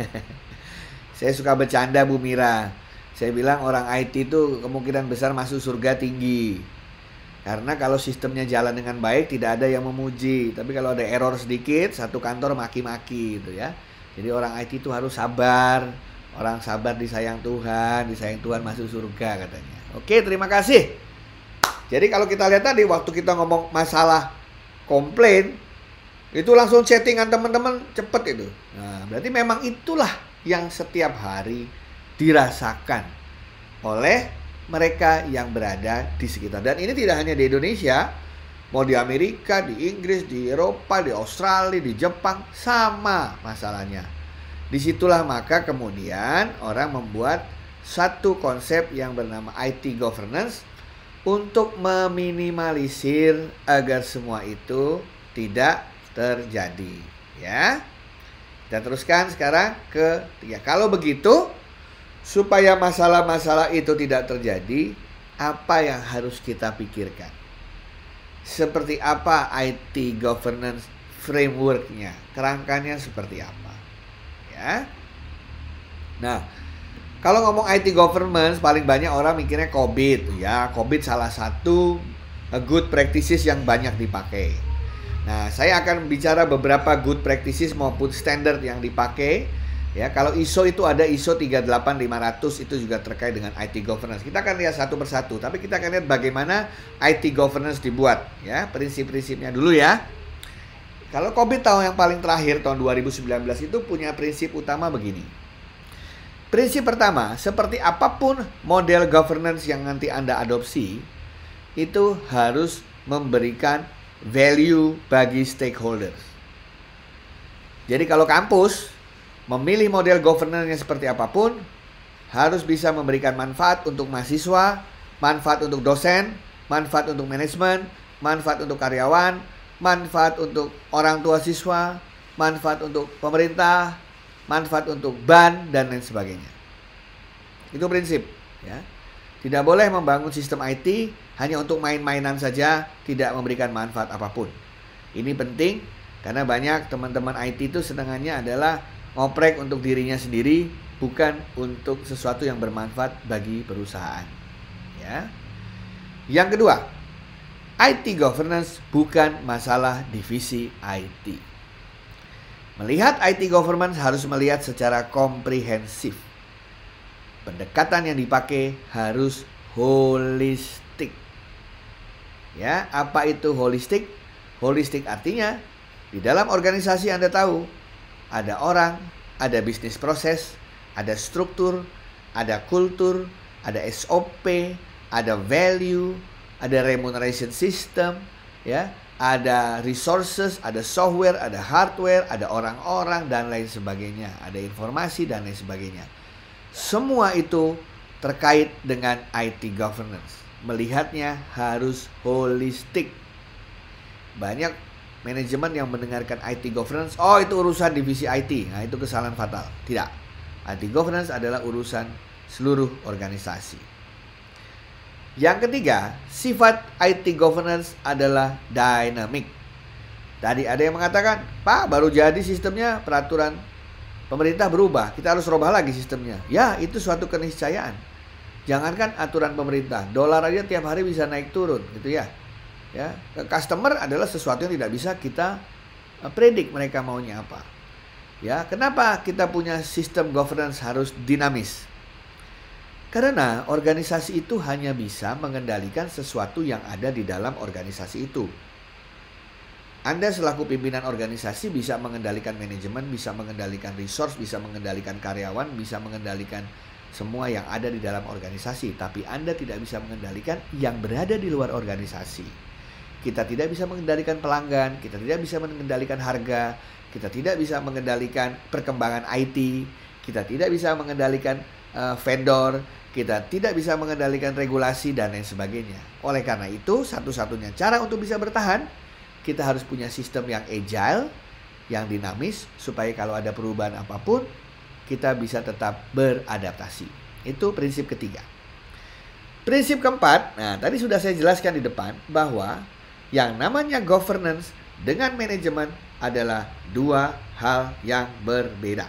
Saya suka bercanda Bu Mira. Saya bilang orang IT itu kemungkinan besar masuk surga tinggi. Karena kalau sistemnya jalan dengan baik tidak ada yang memuji. Tapi kalau ada error sedikit, satu kantor maki-maki gitu ya. Jadi orang IT itu harus sabar. Orang sabar disayang Tuhan masuk surga katanya. Oke, terima kasih. Jadi kalau kita lihat tadi waktu kita ngomong masalah komplain, itu langsung chattingan teman-teman cepet itu. Nah, berarti memang itulah yang setiap hari dirasakan oleh mereka yang berada di sekitar. Dan ini tidak hanya di Indonesia, mau di Amerika, di Inggris, di Eropa, di Australia, di Jepang, sama masalahnya. Disitulah maka kemudian orang membuat satu konsep yang bernama IT governance untuk meminimalisir agar semua itu tidak terjadi, ya. Kita teruskan sekarang ke 3. Kalau begitu, supaya masalah-masalah itu tidak terjadi, apa yang harus kita pikirkan? Seperti apa IT governance framework-nya? Kerangkanya seperti apa? Ya. Nah, kalau ngomong IT governance, paling banyak orang mikirnya COVID. Ya, COVID salah satu good practices yang banyak dipakai. Nah, saya akan bicara beberapa good practices maupun standard yang dipakai. Ya, kalau ISO itu ada ISO 38500, itu juga terkait dengan IT governance. Kita akan lihat satu persatu, tapi kita akan lihat bagaimana IT governance dibuat, ya, prinsip-prinsipnya dulu ya. Kalau COVID tahun yang paling terakhir tahun 2019 itu punya prinsip utama begini. Prinsip pertama, seperti apapun model governance yang nanti Anda adopsi, itu harus memberikan value bagi stakeholders. Jadi kalau kampus memilih model governance seperti apapun, harus bisa memberikan manfaat untuk mahasiswa, manfaat untuk dosen, manfaat untuk manajemen, manfaat untuk karyawan, manfaat untuk orang tua siswa, manfaat untuk pemerintah, manfaat untuk BAN, dan lain sebagainya. Itu prinsip, ya. Tidak boleh membangun sistem IT hanya untuk main-mainan saja, tidak memberikan manfaat apapun. Ini penting karena banyak teman-teman IT itu senangannya adalah ngoprek untuk dirinya sendiri, bukan untuk sesuatu yang bermanfaat bagi perusahaan. Ya. Yang kedua, IT governance bukan masalah divisi IT. Melihat IT governance harus melihat secara komprehensif. Pendekatan yang dipakai harus holistik. Ya, apa itu holistik? Holistik artinya di dalam organisasi Anda tahu ada orang, ada bisnis proses, Ada struktur, ada kultur, ada SOP, ada value, ada remuneration system, ya, ada resources, ada software, ada hardware, ada orang-orang dan lain sebagainya, ada informasi dan lain sebagainya. Semua itu terkait dengan IT governance. Melihatnya harus holistik. Banyak manajemen yang mendengarkan IT governance, oh itu urusan divisi IT. Nah, itu kesalahan fatal. Tidak. IT governance adalah urusan seluruh organisasi. Yang ketiga, sifat IT governance adalah dynamic. Tadi ada yang mengatakan, Pak, baru jadi sistemnya, peraturan pemerintah berubah, kita harus rubah lagi sistemnya. Ya, itu suatu keniscayaan. Jangankan aturan pemerintah, dolar aja tiap hari bisa naik turun, gitu ya. Ya, customer adalah sesuatu yang tidak bisa kita predik mereka maunya apa. Ya, kenapa kita punya sistem governance harus dinamis? Karena organisasi itu hanya bisa mengendalikan sesuatu yang ada di dalam organisasi itu. Anda selaku pimpinan organisasi bisa mengendalikan manajemen, bisa mengendalikan resource, bisa mengendalikan karyawan, bisa mengendalikan semua yang ada di dalam organisasi. Tapi Anda tidak bisa mengendalikan yang berada di luar organisasi. Kita tidak bisa mengendalikan pelanggan, kita tidak bisa mengendalikan harga, kita tidak bisa mengendalikan perkembangan IT, kita tidak bisa mengendalikan vendor, kita tidak bisa mengendalikan regulasi dan lain sebagainya. Oleh karena itu, satu-satunya cara untuk bisa bertahan, kita harus punya sistem yang agile, yang dinamis, supaya kalau ada perubahan apapun, kita bisa tetap beradaptasi. Itu prinsip ketiga. Prinsip keempat, nah tadi sudah saya jelaskan di depan, bahwa yang namanya governance dengan manajemen adalah dua hal yang berbeda.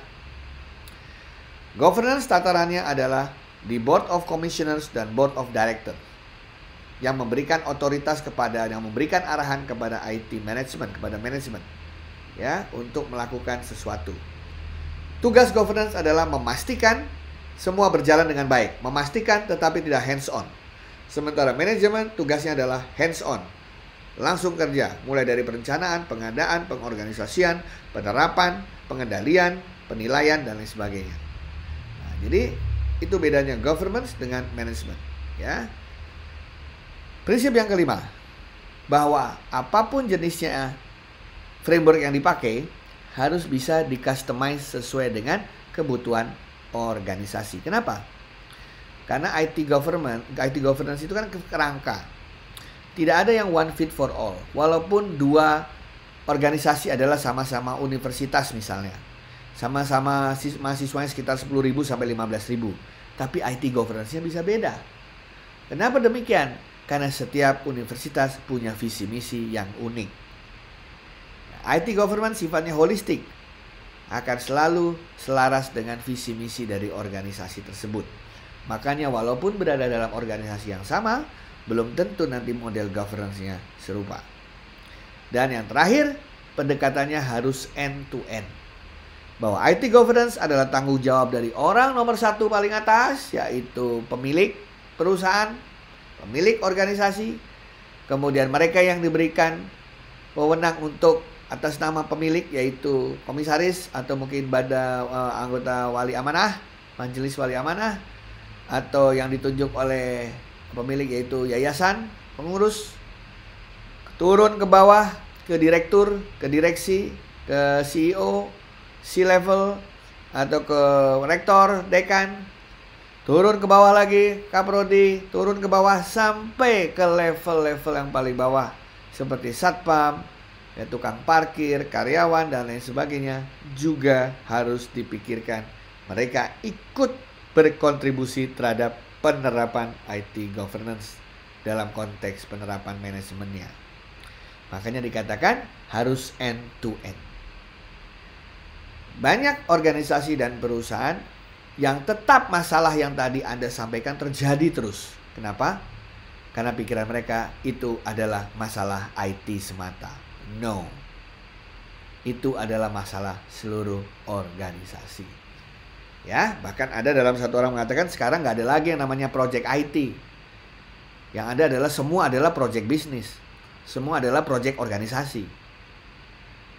Governance tatarannya adalah di Board of Commissioners dan Board of Directors, yang memberikan otoritas kepada, yang memberikan arahan kepada IT management, kepada manajemen, ya, untuk melakukan sesuatu. Tugas governance adalah memastikan semua berjalan dengan baik, memastikan tetapi tidak hands on. Sementara manajemen tugasnya adalah hands on, langsung kerja, mulai dari perencanaan, pengadaan, pengorganisasian, penerapan, pengendalian, penilaian dan lain sebagainya. Nah, jadi itu bedanya governance dengan manajemen, ya. Prinsip yang kelima, bahwa apapun jenisnya framework yang dipakai harus bisa di-customize sesuai dengan kebutuhan organisasi. Kenapa? Karena IT governance itu kan kerangka. Tidak ada yang one fit for all. Walaupun dua organisasi adalah sama-sama universitas misalnya. Sama-sama mahasiswanya sekitar 10.000 sampai 15.000. Tapi IT governance-nya bisa beda. Kenapa demikian? Karena setiap universitas punya visi misi yang unik. IT governance sifatnya holistik, akan selalu selaras dengan visi misi dari organisasi tersebut. Makanya walaupun berada dalam organisasi yang sama, belum tentu nanti model governance-nya serupa. Dan yang terakhir, pendekatannya harus end to end. Bahwa IT governance adalah tanggung jawab dari orang nomor satu paling atas, yaitu pemilik perusahaan, pemilik organisasi, kemudian mereka yang diberikan wewenang untuk atas nama pemilik, yaitu komisaris atau mungkin anggota wali amanah, majelis wali amanah, atau yang ditunjuk oleh pemilik yaitu yayasan, pengurus, turun ke bawah, ke direktur, ke direksi, ke CEO, C-level, atau ke rektor, dekan, turun ke bawah lagi, kaprodi, turun ke bawah sampai ke level-level yang paling bawah seperti satpam, ya, tukang parkir, karyawan dan lain sebagainya juga harus dipikirkan. Mereka ikut berkontribusi terhadap penerapan IT governance dalam konteks penerapan manajemennya. Makanya dikatakan harus end to end. Banyak organisasi dan perusahaan yang tetap masalah yang tadi Anda sampaikan terjadi terus. Kenapa? Karena pikiran mereka itu adalah masalah IT semata. No, itu adalah masalah seluruh organisasi. Ya, bahkan ada dalam satu orang mengatakan sekarang nggak ada lagi yang namanya project IT. Yang ada adalah semua adalah project bisnis, semua adalah project organisasi. Ya,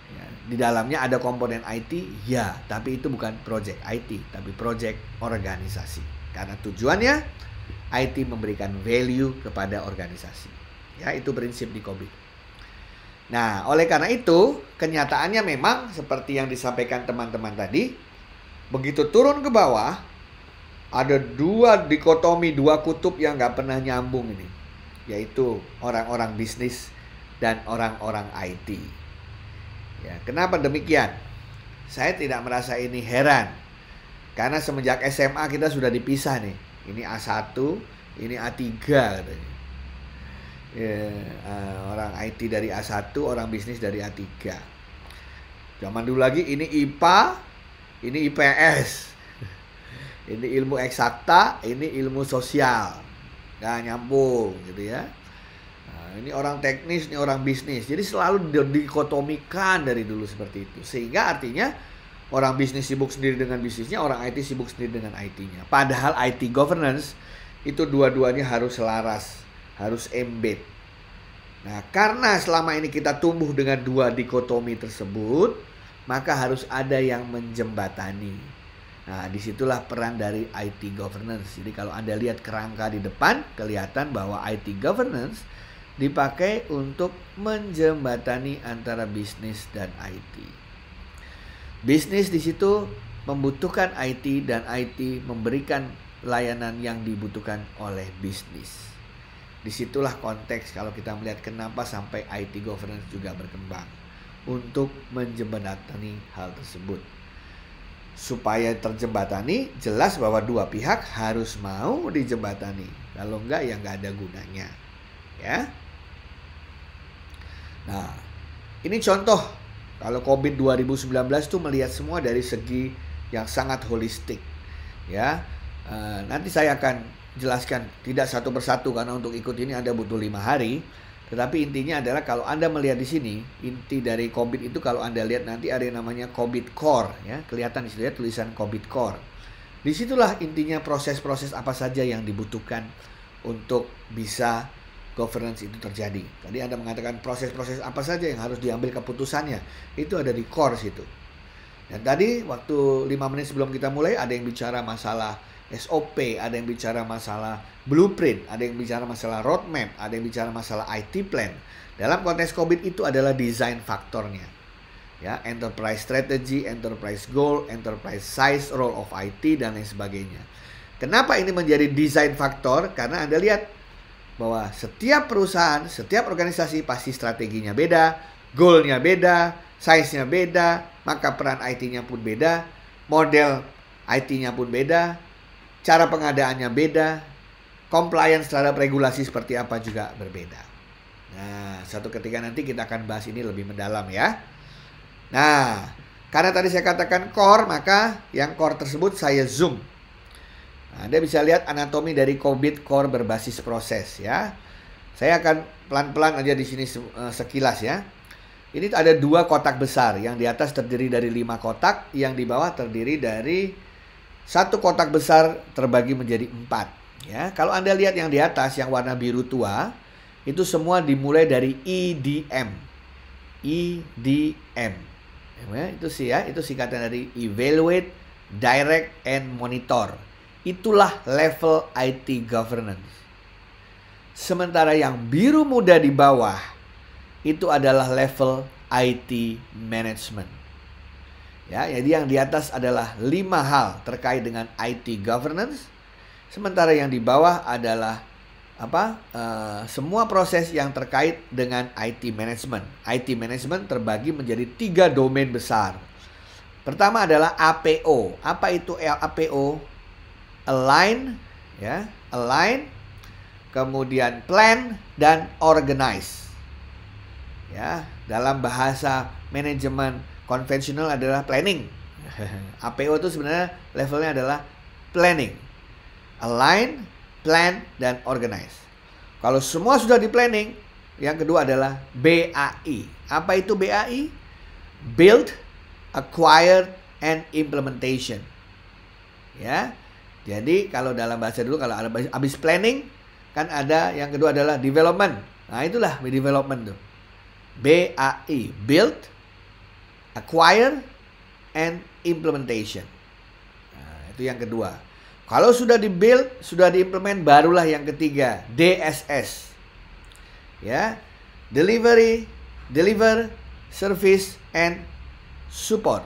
di dalamnya ada komponen IT, ya, tapi itu bukan project IT, tapi project organisasi. Karena tujuannya IT memberikan value kepada organisasi. Ya, itu prinsip di COVID. Nah, oleh karena itu, kenyataannya memang seperti yang disampaikan teman-teman tadi, begitu turun ke bawah, ada dua dikotomi, dua kutub yang nggak pernah nyambung ini, yaitu orang-orang bisnis dan orang-orang IT. Ya, kenapa demikian? Saya tidak merasa ini heran, karena semenjak SMA kita sudah dipisah nih. Ini A1, ini A3 katanya. Ya, orang IT dari A1, orang bisnis dari A3. Zaman dulu lagi ini IPA, ini IPS. Ini ilmu eksakta, ini ilmu sosial. Nggak nyambung gitu ya. Nah, ini orang teknis, ini orang bisnis. Jadi selalu dikotomikan dari dulu seperti itu. Sehingga artinya orang bisnis sibuk sendiri dengan bisnisnya, orang IT sibuk sendiri dengan IT-nya. Padahal IT governance itu dua-duanya harus selaras, harus embed. Nah, karena selama ini kita tumbuh dengan dua dikotomi tersebut, maka harus ada yang menjembatani. Nah, disitulah peran dari IT governance. Jadi kalau Anda lihat kerangka di depan, kelihatan bahwa IT governance dipakai untuk menjembatani antara bisnis dan IT. Bisnis di situ membutuhkan IT dan IT memberikan layanan yang dibutuhkan oleh bisnis. Disitulah konteks kalau kita melihat kenapa sampai IT governance juga berkembang untuk menjembatani hal tersebut. Supaya terjembatani, jelas bahwa dua pihak harus mau dijembatani. Kalau enggak, ya enggak ada gunanya. Ya. Nah, ini contoh kalau COVID 2019 itu melihat semua dari segi yang sangat holistik. Ya, nanti saya akan jelaskan tidak satu persatu karena untuk ikut ini Anda butuh 5 hari. Tetapi intinya adalah kalau Anda melihat di sini, inti dari COVID itu kalau Anda lihat nanti ada yang namanya COVID Core, ya, kelihatan di sini ya tulisan COVID Core. Disitulah intinya proses-proses apa saja yang dibutuhkan untuk bisa governance itu terjadi. Tadi Anda mengatakan proses-proses apa saja yang harus diambil keputusannya, itu ada di core situ. Dan tadi waktu 5 menit sebelum kita mulai ada yang bicara masalah SOP, ada yang bicara masalah blueprint, ada yang bicara masalah roadmap, ada yang bicara masalah IT plan. Dalam konteks COVID itu adalah design faktornya. Ya, enterprise strategy, enterprise goal, enterprise size, role of IT dan lain sebagainya. Kenapa ini menjadi design faktor? Karena Anda lihat bahwa setiap perusahaan, setiap organisasi pasti strateginya beda, goalnya beda, size-nya beda, maka peran IT-nya pun beda, model IT-nya pun beda, cara pengadaannya beda, compliance terhadap regulasi seperti apa juga berbeda. Nah, suatu ketika nanti kita akan bahas ini lebih mendalam ya. Nah, karena tadi saya katakan core, maka yang core tersebut saya zoom. Nah, Anda bisa lihat anatomi dari COVID core berbasis proses ya. Saya akan pelan-pelan aja di sini sekilas ya. Ini ada 2 kotak besar, yang di atas terdiri dari 5 kotak, yang di bawah terdiri dari 1 kotak besar terbagi menjadi 4. Ya, kalau Anda lihat yang di atas yang warna biru tua, itu semua dimulai dari EDM. EDM. Ya, itu sih ya, itu singkatan dari evaluate, direct, and monitor. Itulah level IT governance. Sementara yang biru muda di bawah itu adalah level IT management. Ya, jadi yang di atas adalah 5 hal terkait dengan IT governance. Sementara yang di bawah adalah semua proses yang terkait dengan IT management. IT management terbagi menjadi 3 domain besar. Pertama adalah APO. Apa itu APO? Align, ya, align, kemudian plan dan organize. Ya, dalam bahasa manajemen konvensional adalah planning. APO itu sebenarnya levelnya adalah planning. Align, plan, dan organize. Kalau semua sudah di planning, yang kedua adalah BAI. Apa itu BAI? Build, Acquire, and Implementation. Ya, jadi kalau dalam bahasa dulu kalau habis planning, kan ada yang kedua adalah development. Nah, itulah development tuh. BAI, Build, acquire, and implementation. Nah, itu yang kedua. Kalau sudah di-build, sudah di-implement, barulah yang ketiga, DSS. Ya, deliver, service, and support.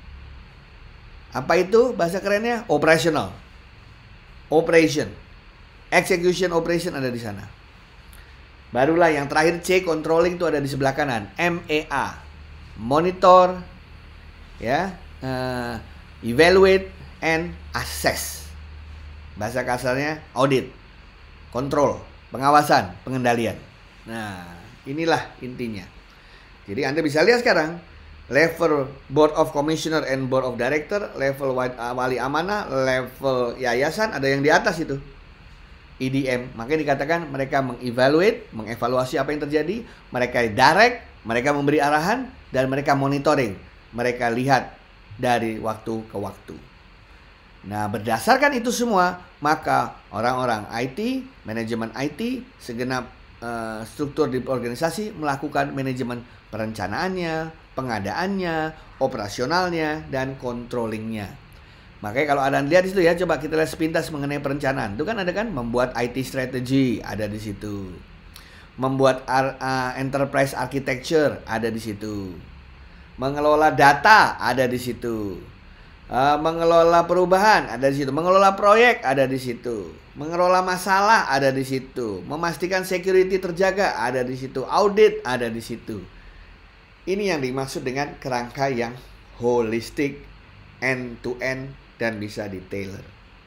Apa itu bahasa kerennya? Operational. Operation. Execution operation ada di sana. Barulah yang terakhir C, controlling, itu ada di sebelah kanan. MEA. Monitor, ya, evaluate, and assess. Bahasa kasarnya audit, kontrol, pengawasan, pengendalian. Nah, inilah intinya. Jadi Anda bisa lihat sekarang level Board of Commissioner and Board of Director, level wali amanah, level yayasan, ada yang di atas itu EDM. Makanya dikatakan mereka mengevaluasi apa yang terjadi, mereka direct, mereka memberi arahan, dan mereka monitoring. Mereka lihat dari waktu ke waktu. Nah, berdasarkan itu semua, maka orang-orang IT, manajemen IT, segenap struktur di organisasi melakukan manajemen perencanaannya, pengadaannya, operasionalnya, dan controllingnya. Makanya kalau Anda lihat di situ ya, coba kita lihat sepintas mengenai perencanaan. Itu kan ada kan membuat IT strategy, ada di situ. Membuat enterprise architecture, ada di situ. Mengelola data, ada di situ. Mengelola perubahan, ada di situ. Mengelola proyek, ada di situ. Mengelola masalah, ada di situ. Memastikan security terjaga, ada di situ. Audit, ada di situ. Ini yang dimaksud dengan kerangka yang holistik, end to end, dan bisa di-tailor.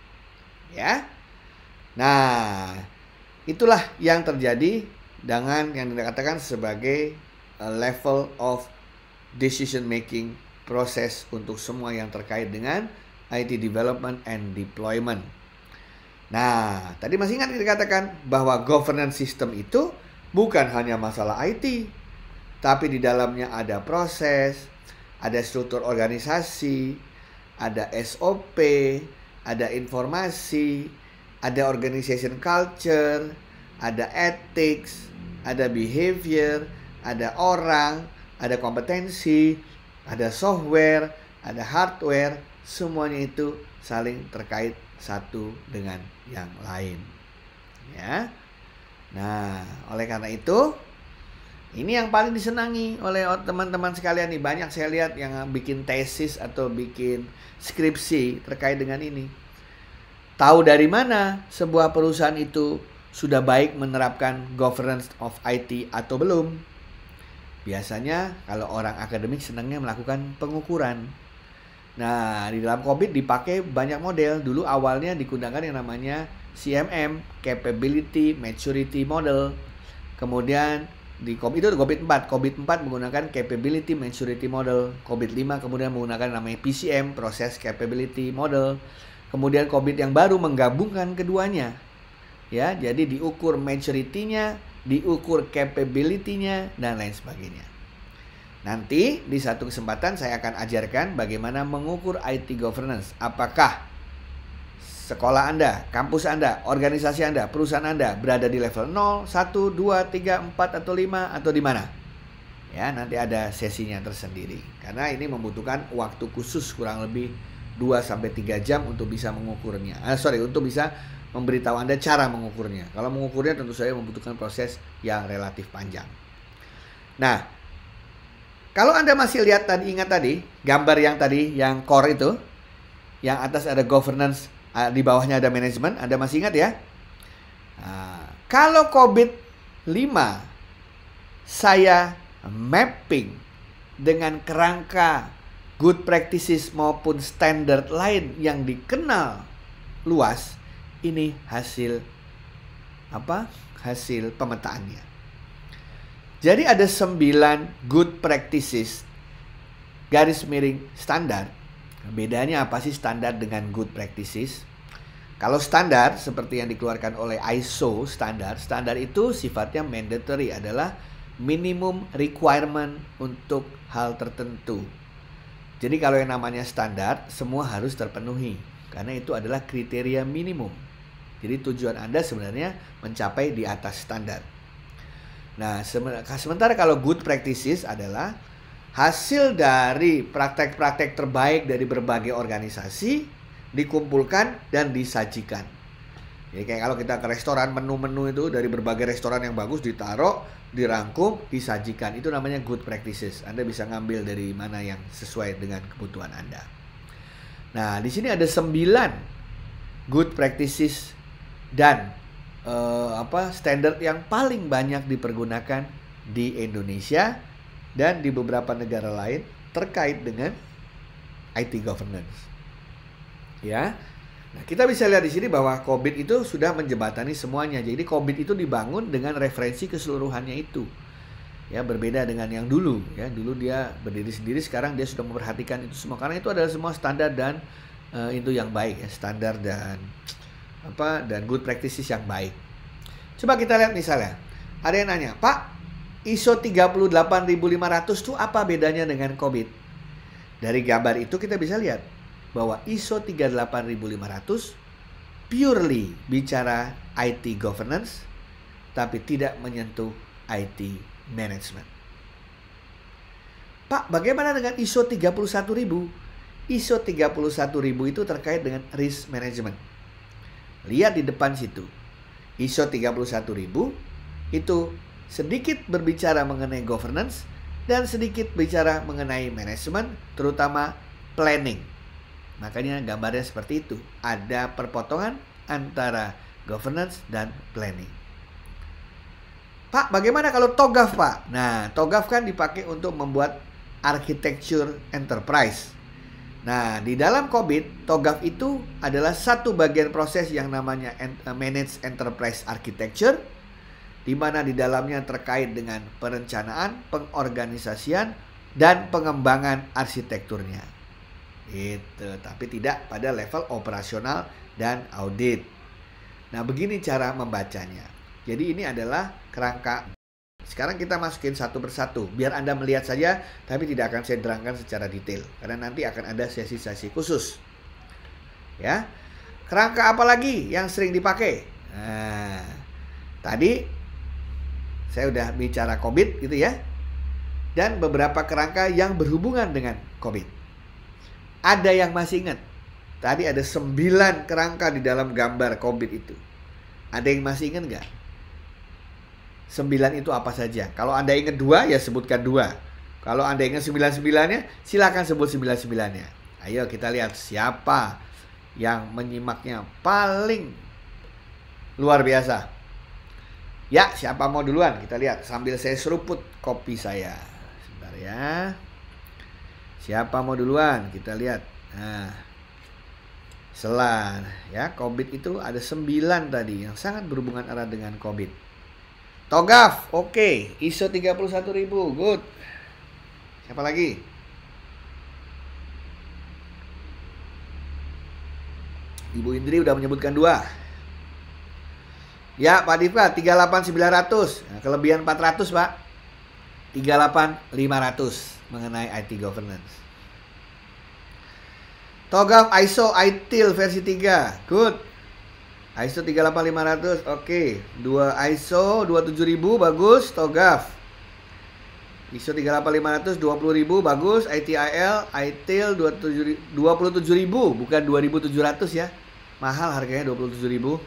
Ya. Nah, itulah yang terjadi dengan yang dikatakan sebagai level of decision making proses untuk semua yang terkait dengan IT development and deployment. Nah, tadi masih ingat dikatakan bahwa governance system itu bukan hanya masalah IT, tapi di dalamnya ada proses, ada struktur organisasi, ada SOP, ada informasi, ada organization culture, ada ethics, ada behavior, ada orang, ada kompetensi, ada software, ada hardware, semuanya itu saling terkait satu dengan yang lain. Ya. Nah, oleh karena itu, ini yang paling disenangi oleh teman-teman sekalian nih. Banyak saya lihat yang bikin tesis atau bikin skripsi terkait dengan ini. Tahu dari mana sebuah perusahaan itu sudah baik menerapkan governance of IT atau belum? Biasanya kalau orang akademik senangnya melakukan pengukuran. Nah, di dalam COVID dipakai banyak model. Dulu awalnya digunakan yang namanya CMM, Capability Maturity Model. Kemudian di COVID itu COVID 4. COVID 4 menggunakan Capability Maturity Model. COVID 5 kemudian menggunakan namanya PCM, Process Capability Model. Kemudian COVID yang baru menggabungkan keduanya. Ya, jadi diukur maturity-nya, diukur capability-nya, dan lain sebagainya. Nanti di satu kesempatan saya akan ajarkan bagaimana mengukur IT governance. Apakah sekolah Anda, kampus Anda, organisasi Anda, perusahaan Anda berada di level 0, 1, 2, 3, 4, atau 5, atau di mana? Ya, nanti ada sesinya tersendiri. Karena ini membutuhkan waktu khusus kurang lebih 2-3 jam untuk bisa mengukurnya. Untuk bisa memberitahu Anda cara mengukurnya. Kalau mengukurnya tentu saja membutuhkan proses yang relatif panjang. Nah, kalau Anda masih lihat tadi, ingat tadi gambar yang tadi yang core itu, yang atas ada governance, di bawahnya ada manajemen, Anda masih ingat ya? Nah, kalau COVID-5 saya mapping dengan kerangka good practices maupun standar lain yang dikenal luas, ini hasil apa? Hasil pemetaannya. Jadi ada 9 good practices garis miring standar. Bedanya apa sih standar dengan good practices? Kalau standar seperti yang dikeluarkan oleh ISO standar itu sifatnya mandatory, adalah minimum requirement untuk hal tertentu. Jadi kalau yang namanya standar semua harus terpenuhi karena itu adalah kriteria minimum. Jadi tujuan Anda sebenarnya mencapai di atas standar. Nah, sementara kalau good practices adalah Hasil dari praktek-praktek terbaik dari berbagai organisasi dikumpulkan dan disajikan. Jadi kayak kalau kita ke restoran, menu-menu itu dari berbagai restoran yang bagus ditaruh, dirangkum, disajikan. Itu namanya good practices. Anda bisa ngambil dari mana yang sesuai dengan kebutuhan Anda. Nah, di sini ada 9 good practices dan standar yang paling banyak dipergunakan di Indonesia dan di beberapa negara lain terkait dengan IT governance. Ya. Nah, kita bisa lihat di sini bahwa COVID itu sudah menjembatani semuanya. Jadi COVID itu dibangun dengan referensi keseluruhannya itu. Ya, berbeda dengan yang dulu, ya. Dulu dia berdiri sendiri, sekarang dia sudah memperhatikan itu semua. Karena itu adalah semua standar dan itu yang baik, ya, standar dan good practices yang baik. Coba kita lihat misalnya, ada yang nanya, "Pak, ISO 38500 itu apa bedanya dengan COVID?" Dari gambar itu kita bisa lihat bahwa ISO 38500 purely bicara IT governance, tapi tidak menyentuh IT management. Pak, bagaimana dengan ISO 31000? ISO 31000 itu terkait dengan risk management. Lihat di depan situ. ISO 31000 itu sedikit berbicara mengenai governance dan sedikit bicara mengenai manajemen, terutama planning. Makanya gambarnya seperti itu. Ada perpotongan antara governance dan planning. Pak, bagaimana kalau TOGAF, Pak? Nah, TOGAF kan dipakai untuk membuat architecture enterprise. Nah, di dalam COVID, TOGAF itu adalah satu bagian proses yang namanya Managed Enterprise Architecture, di mana di dalamnya terkait dengan perencanaan, pengorganisasian, dan pengembangan arsitekturnya. Itu, tapi tidak pada level operasional dan audit. Nah, begini cara membacanya. Jadi ini adalah kerangka. Sekarang kita masukin satu persatu, biar Anda melihat saja, tapi tidak akan saya terangkan secara detail, karena nanti akan ada sesi-sesi khusus. Ya, kerangka apa lagi yang sering dipakai? Nah, tadi saya udah bicara COVID gitu ya, dan beberapa kerangka yang berhubungan dengan COVID. Ada yang masih ingat? Tadi ada 9 kerangka di dalam gambar COVID itu. Ada yang masih ingat nggak? 9 itu apa saja? Kalau Anda ingat 2, ya sebutkan 2. Kalau Anda ingat 9-9-nya, silakan sebut 9-9-nya. Ayo kita lihat siapa yang menyimaknya paling luar biasa. Ya, siapa mau duluan? Kita lihat sambil saya seruput kopi saya. Sebentar ya. Siapa mau duluan? Kita lihat. Nah, selan ya, COVID itu ada 9 tadi yang sangat berhubungan erat dengan COVID. TOGAF, oke. ISO 31000, good. Siapa lagi? Ibu Indri udah menyebutkan 2. Ya, Pak Diva, 38900. Nah, kelebihan 400, Pak. 38500 mengenai IT governance. TOGAF ISO ITIL versi 3. Good. ISO 38500. Oke. 2 ISO 27000 bagus. TOGAF ISO 38500 20000 bagus. ITIL ITIL 27000 bukan 2700 ya. Mahal harganya 27000.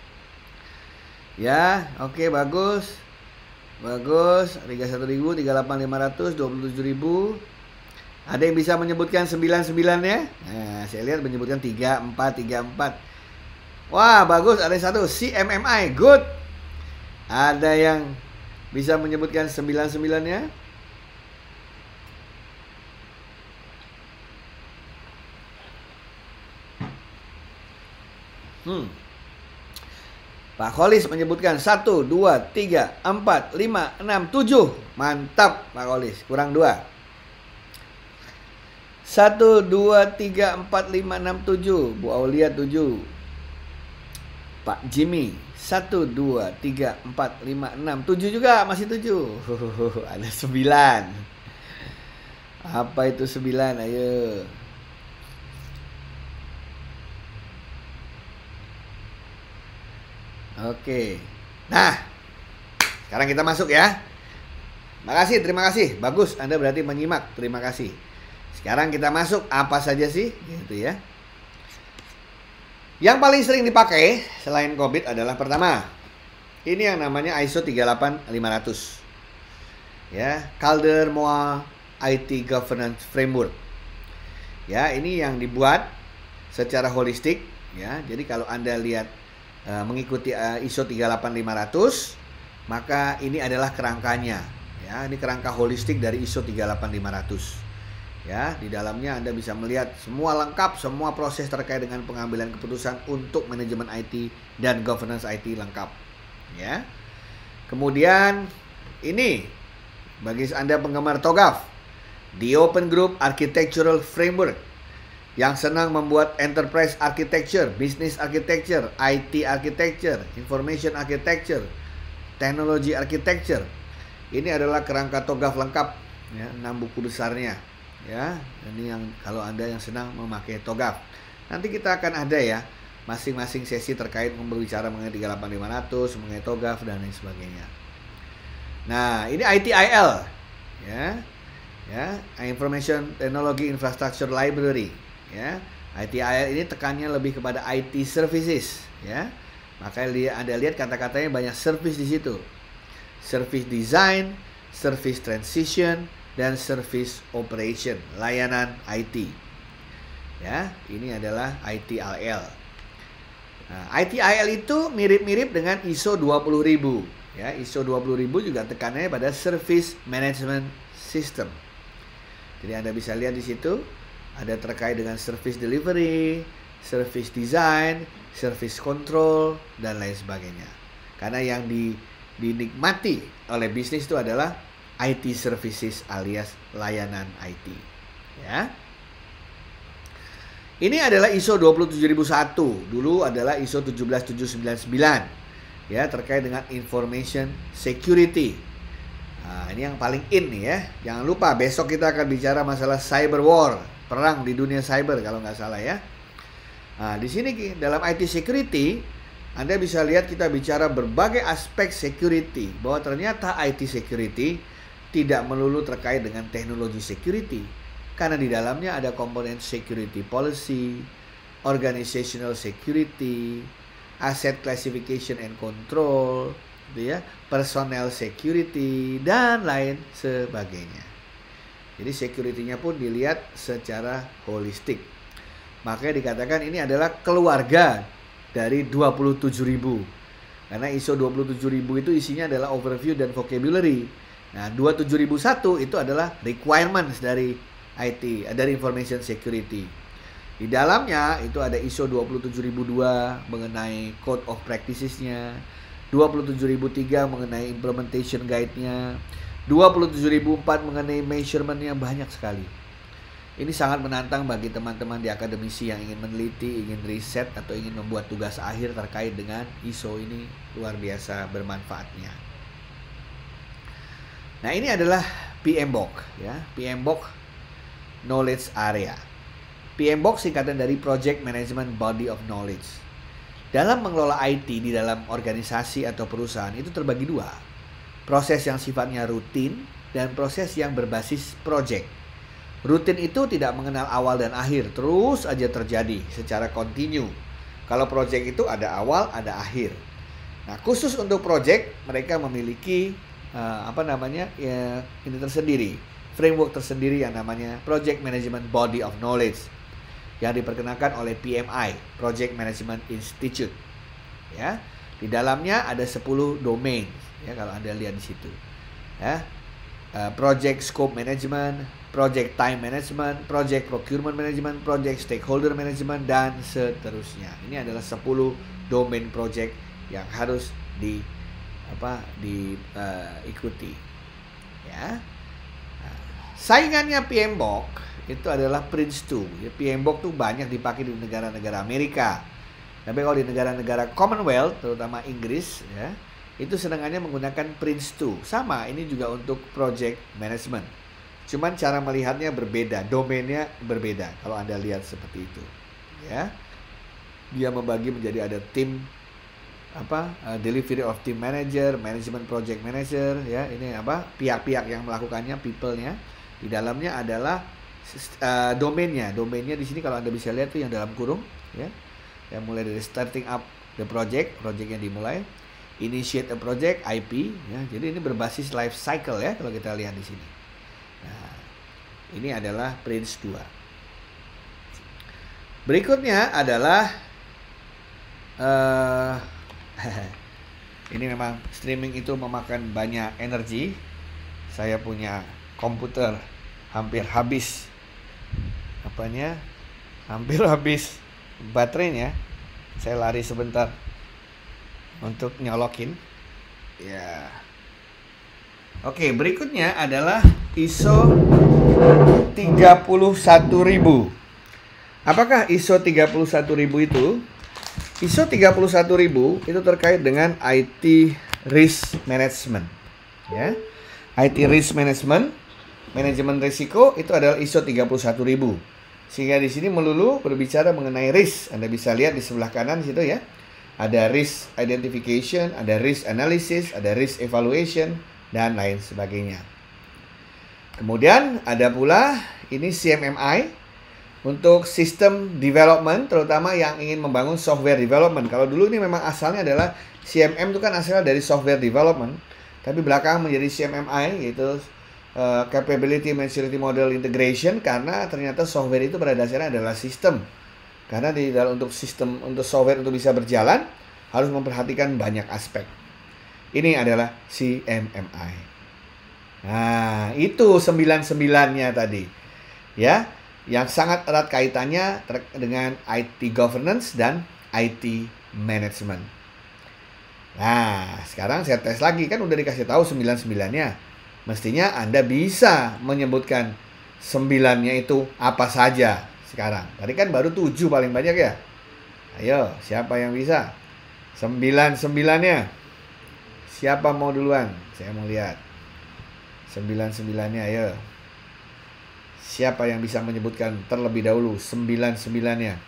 Ya, oke, bagus. Bagus, 31000, 38500, 27000. Ada yang bisa menyebutkan 99-nya? Nah, saya lihat menyebutkan 3434. Wah, bagus, ada satu CMMI, good. Ada yang bisa menyebutkan 99-nya? Pak Kholis menyebutkan 1, 2, 3, 4, 5, 6, 7. Mantap Pak Kholis, kurang 2. 1, 2, 3, 4, 5, 6, 7. Bu Aulia 7. Pak Jimmy 1, 2, 3, 4, 5, 6, 7 juga, masih 7. Ada 9. Apa itu 9? Ayo. Oke. Nah, sekarang kita masuk ya. Makasih, terima kasih. Bagus, Anda berarti menyimak. Terima kasih. Sekarang kita masuk apa saja sih, gitu ya. Yang paling sering dipakai selain COVID adalah pertama, ini yang namanya ISO 38500. Ya, Calder-Moa IT Governance Framework. Ya, ini yang dibuat secara holistik, ya. Jadi kalau Anda lihat mengikuti ISO 38500, maka ini adalah kerangkanya. Ya, ini kerangka holistik dari ISO 38500. Ya, di dalamnya Anda bisa melihat semua lengkap, semua proses terkait dengan pengambilan keputusan untuk manajemen IT dan governance IT lengkap. Ya. Kemudian ini bagi Anda penggemar TOGAF, The Open Group Architectural Framework, yang senang membuat enterprise architecture, business architecture, IT architecture, information architecture, technology architecture. Ini adalah kerangka TOGAF lengkap, ya, 6 buku besarnya. Ya, ini yang kalau Anda yang senang memakai TOGAF. Nanti kita akan ada ya masing-masing sesi terkait berbicara mengenai 38500, mengenai TOGAF dan lain sebagainya. Nah, ini ITIL, ya. Ya, Information Technology Infrastructure Library, ya. ITIL ini tekannya lebih kepada IT services, ya. Makanya Anda lihat kata-katanya banyak service di situ. Service design, service transition, dan service operation, layanan IT. Ya, ini adalah ITIL. Nah, ITIL itu mirip-mirip dengan ISO 20000. Ya, ISO 20000 juga tekanannya pada service management system. Jadi Anda bisa lihat di situ ada terkait dengan service delivery, service design, service control, dan lain sebagainya. Karena yang dinikmati oleh bisnis itu adalah IT services alias layanan IT. Ya. Ini adalah ISO 27001. Dulu adalah ISO 17799. Ya, terkait dengan information security. Nah, ini yang paling in nih ya. Jangan lupa besok kita akan bicara masalah cyber war, perang di dunia cyber kalau nggak salah ya. Nah, di sini dalam IT security Anda bisa lihat kita bicara berbagai aspek security, bahwa ternyata IT security tidak melulu terkait dengan teknologi security, karena di dalamnya ada komponen security policy, organizational security, asset classification and control, gitu ya, personnel security, dan lain sebagainya. Jadi security-nya pun dilihat secara holistik. Makanya dikatakan ini adalah keluarga dari 27.000. Karena ISO 27.000 itu isinya adalah overview dan vocabulary. Nah, 27001 itu adalah requirements dari IT, dari information security. Di dalamnya itu ada ISO 27002 mengenai code of practices-nya, 27003 mengenai implementation guide-nya, 27004 mengenai measurement-nya, banyak sekali. Ini sangat menantang bagi teman-teman di akademisi yang ingin meneliti, ingin riset, atau ingin membuat tugas akhir terkait dengan ISO ini. Luar biasa bermanfaatnya. Nah, ini adalah PMBOK, ya, PMBOK Knowledge Area. PMBOK singkatan dari Project Management Body of Knowledge. Dalam mengelola IT di dalam organisasi atau perusahaan itu terbagi dua. Proses yang sifatnya rutin dan proses yang berbasis project. Rutin itu tidak mengenal awal dan akhir, terus aja terjadi secara kontinu. Kalau project itu ada awal, ada akhir. Nah, khusus untuk project mereka memiliki ini tersendiri, framework tersendiri yang namanya Project Management Body of Knowledge, yang diperkenalkan oleh PMI, Project Management Institute. Ya, di dalamnya ada 10 domain. Ya, kalau Anda lihat di situ. Ya, Project Scope Management, Project Time Management, Project Procurement Management, Project Stakeholder Management, dan seterusnya. Ini adalah 10 domain project yang harus diikuti, ya. Nah, saingannya PMBOK itu adalah Prince2. Ya, PMBOK tuh banyak dipakai di negara-negara Amerika. Tapi kalau di negara-negara Commonwealth, terutama Inggris, ya, itu senangannya menggunakan Prince2. Sama, ini juga untuk project management. Cuman cara melihatnya berbeda, domainnya berbeda. Kalau Anda lihat seperti itu, ya. Dia membagi menjadi ada tim delivery of team manager, management project manager, ya ini pihak-pihak yang melakukannya, people-nya. Di dalamnya adalah domainnya di sini kalau Anda bisa lihat tuh yang dalam kurung, ya, yang mulai dari starting up the project yang dimulai, initiate a project, IP, ya, jadi ini berbasis life cycle ya kalau kita lihat di sini. Nah, ini adalah Prince 2. Berikutnya adalah ini memang streaming itu memakan banyak energi. Saya punya komputer hampir habis baterainya. Saya lari sebentar untuk nyolokin. Ya. Oke, berikutnya adalah ISO 31000. Apakah ISO 31000 itu? ISO 31000 itu terkait dengan IT risk management, ya. IT risk management, manajemen risiko itu adalah ISO 31000. Sehingga di sini melulu berbicara mengenai risk. Anda bisa lihat di sebelah kanan situ ya. Ada risk identification, ada risk analysis, ada risk evaluation dan lain sebagainya. Kemudian ada pula ini CMMI. Untuk sistem development, terutama yang ingin membangun software development. Kalau dulu ini memang asalnya adalah CMM itu kan asalnya dari software development, tapi belakangan menjadi CMMI, yaitu Capability Maturity Model Integration, karena ternyata software itu pada dasarnya adalah sistem. Karena di dalam untuk software untuk bisa berjalan harus memperhatikan banyak aspek. Ini adalah CMMI. Nah, itu 99-nya tadi. Ya. Yang sangat erat kaitannya dengan IT governance dan IT management. Nah, sekarang saya tes lagi, kan udah dikasih tahu 99-nya. Mestinya Anda bisa menyebutkan 9-nya itu apa saja sekarang. Tadi kan baru 7 paling banyak ya. Ayo, siapa yang bisa? 9-9-nya. Siapa mau duluan? Saya mau lihat. 9-9-nya, ayo. Siapa yang bisa menyebutkan terlebih dahulu 9-9-nya?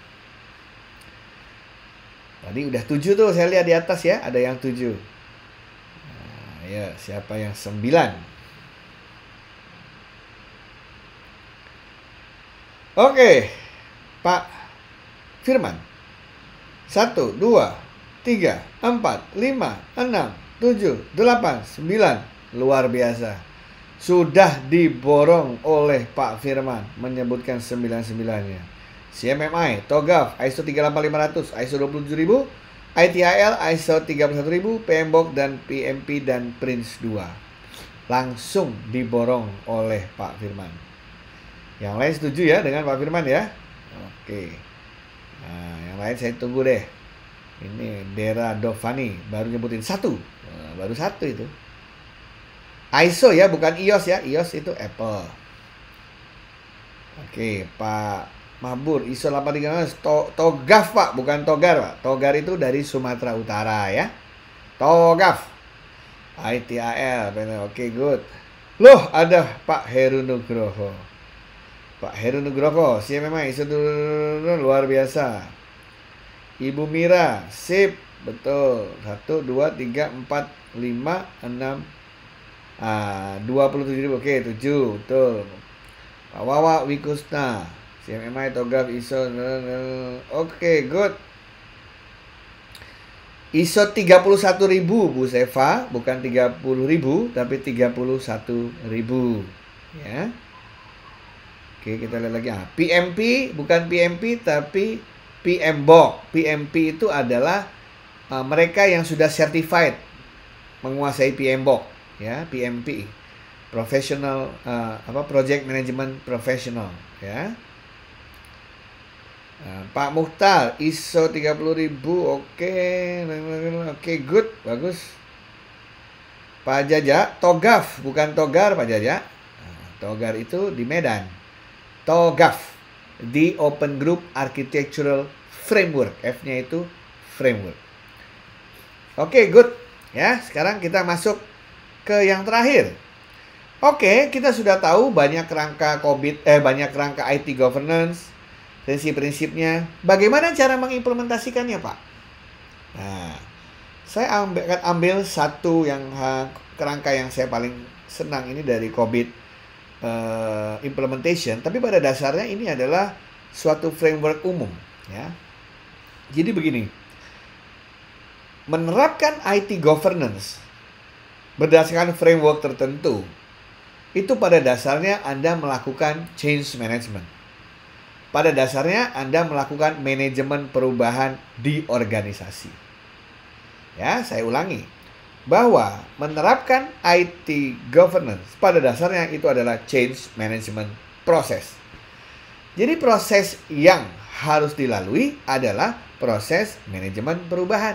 Tadi udah 7 tuh, saya lihat di atas ya, ada yang 7. Nah, ya, siapa yang 9? Oke, Pak Firman. 1, 2, 3, 4, 5, 6, 7, 8, 9. Luar biasa. Sudah diborong oleh Pak Firman menyebutkan 99-nya. CMMI, TOGAF, ISO 38500, ISO 27000, ITIL, ISO 31000, PMBOK dan PMP dan Prince 2. Langsung diborong oleh Pak Firman. Yang lain setuju ya dengan Pak Firman ya? Oke. Nah, yang lain saya tunggu deh. Ini Dera Dovani baru nyebutin 1. Nah, baru 1 itu. ISO ya, bukan iOS ya. iOS itu Apple. Oke, Pak Mabur, ISO 836 TOGAF Pak, bukan TOGAR Pak. TOGAR itu dari Sumatera Utara ya. TOGAF. ITAL. Oke, good. Loh, ada Pak Heru Nugroho. Pak Heru Nugroho, CMMI ISO luar biasa. Ibu Mira, sip, betul. 1, 2, 3, 4, 5, 6. 27.000, oke, 7, betul. Pak Wawa Wikusna, CMMI, TOGAF, ISO, oke, good. ISO 31.000, Bu Seva, bukan 30.000, tapi 31.000, ya. Oke, kita lihat lagi. PMP, bukan PMP, tapi PMBOK. PMP itu adalah mereka yang sudah certified menguasai PMBOK. Ya, PMP, professional project management professional ya. Pak Mukhtar, ISO 30.000, oke, good, bagus. Pak Jaja, TOGAF, bukan TOGAR Pak Jaja. TOGAR itu di Medan. TOGAF, The Open Group Architectural Framework, F-nya itu framework. Oke, good. Ya, sekarang kita masuk ke yang terakhir. Oke, kita sudah tahu banyak rangka banyak rangka IT governance, prinsip-prinsipnya. Bagaimana cara mengimplementasikannya, Pak? Nah, Saya akan ambil satu yang kerangka yang saya paling senang ini dari COVID implementation, tapi pada dasarnya ini adalah suatu framework umum, ya. Jadi begini, menerapkan IT governance berdasarkan framework tertentu, itu pada dasarnya Anda melakukan change management. Pada dasarnya Anda melakukan manajemen perubahan di organisasi. Ya, saya ulangi, bahwa menerapkan IT governance pada dasarnya itu adalah change management process. Jadi proses yang harus dilalui adalah proses manajemen perubahan.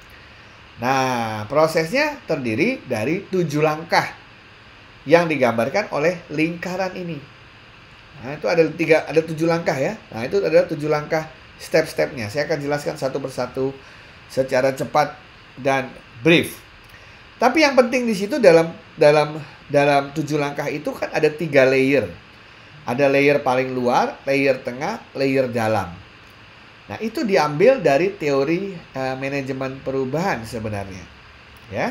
Nah, prosesnya terdiri dari 7 langkah yang digambarkan oleh lingkaran ini. Nah, itu ada 7 langkah ya. Nah, itu adalah 7 langkah step-stepnya. Saya akan jelaskan satu persatu secara cepat dan brief. Tapi yang penting di situ dalam 7 langkah itu kan ada 3 layer. Ada layer paling luar, layer tengah, layer dalam. Nah, itu diambil dari teori manajemen perubahan sebenarnya. Ya.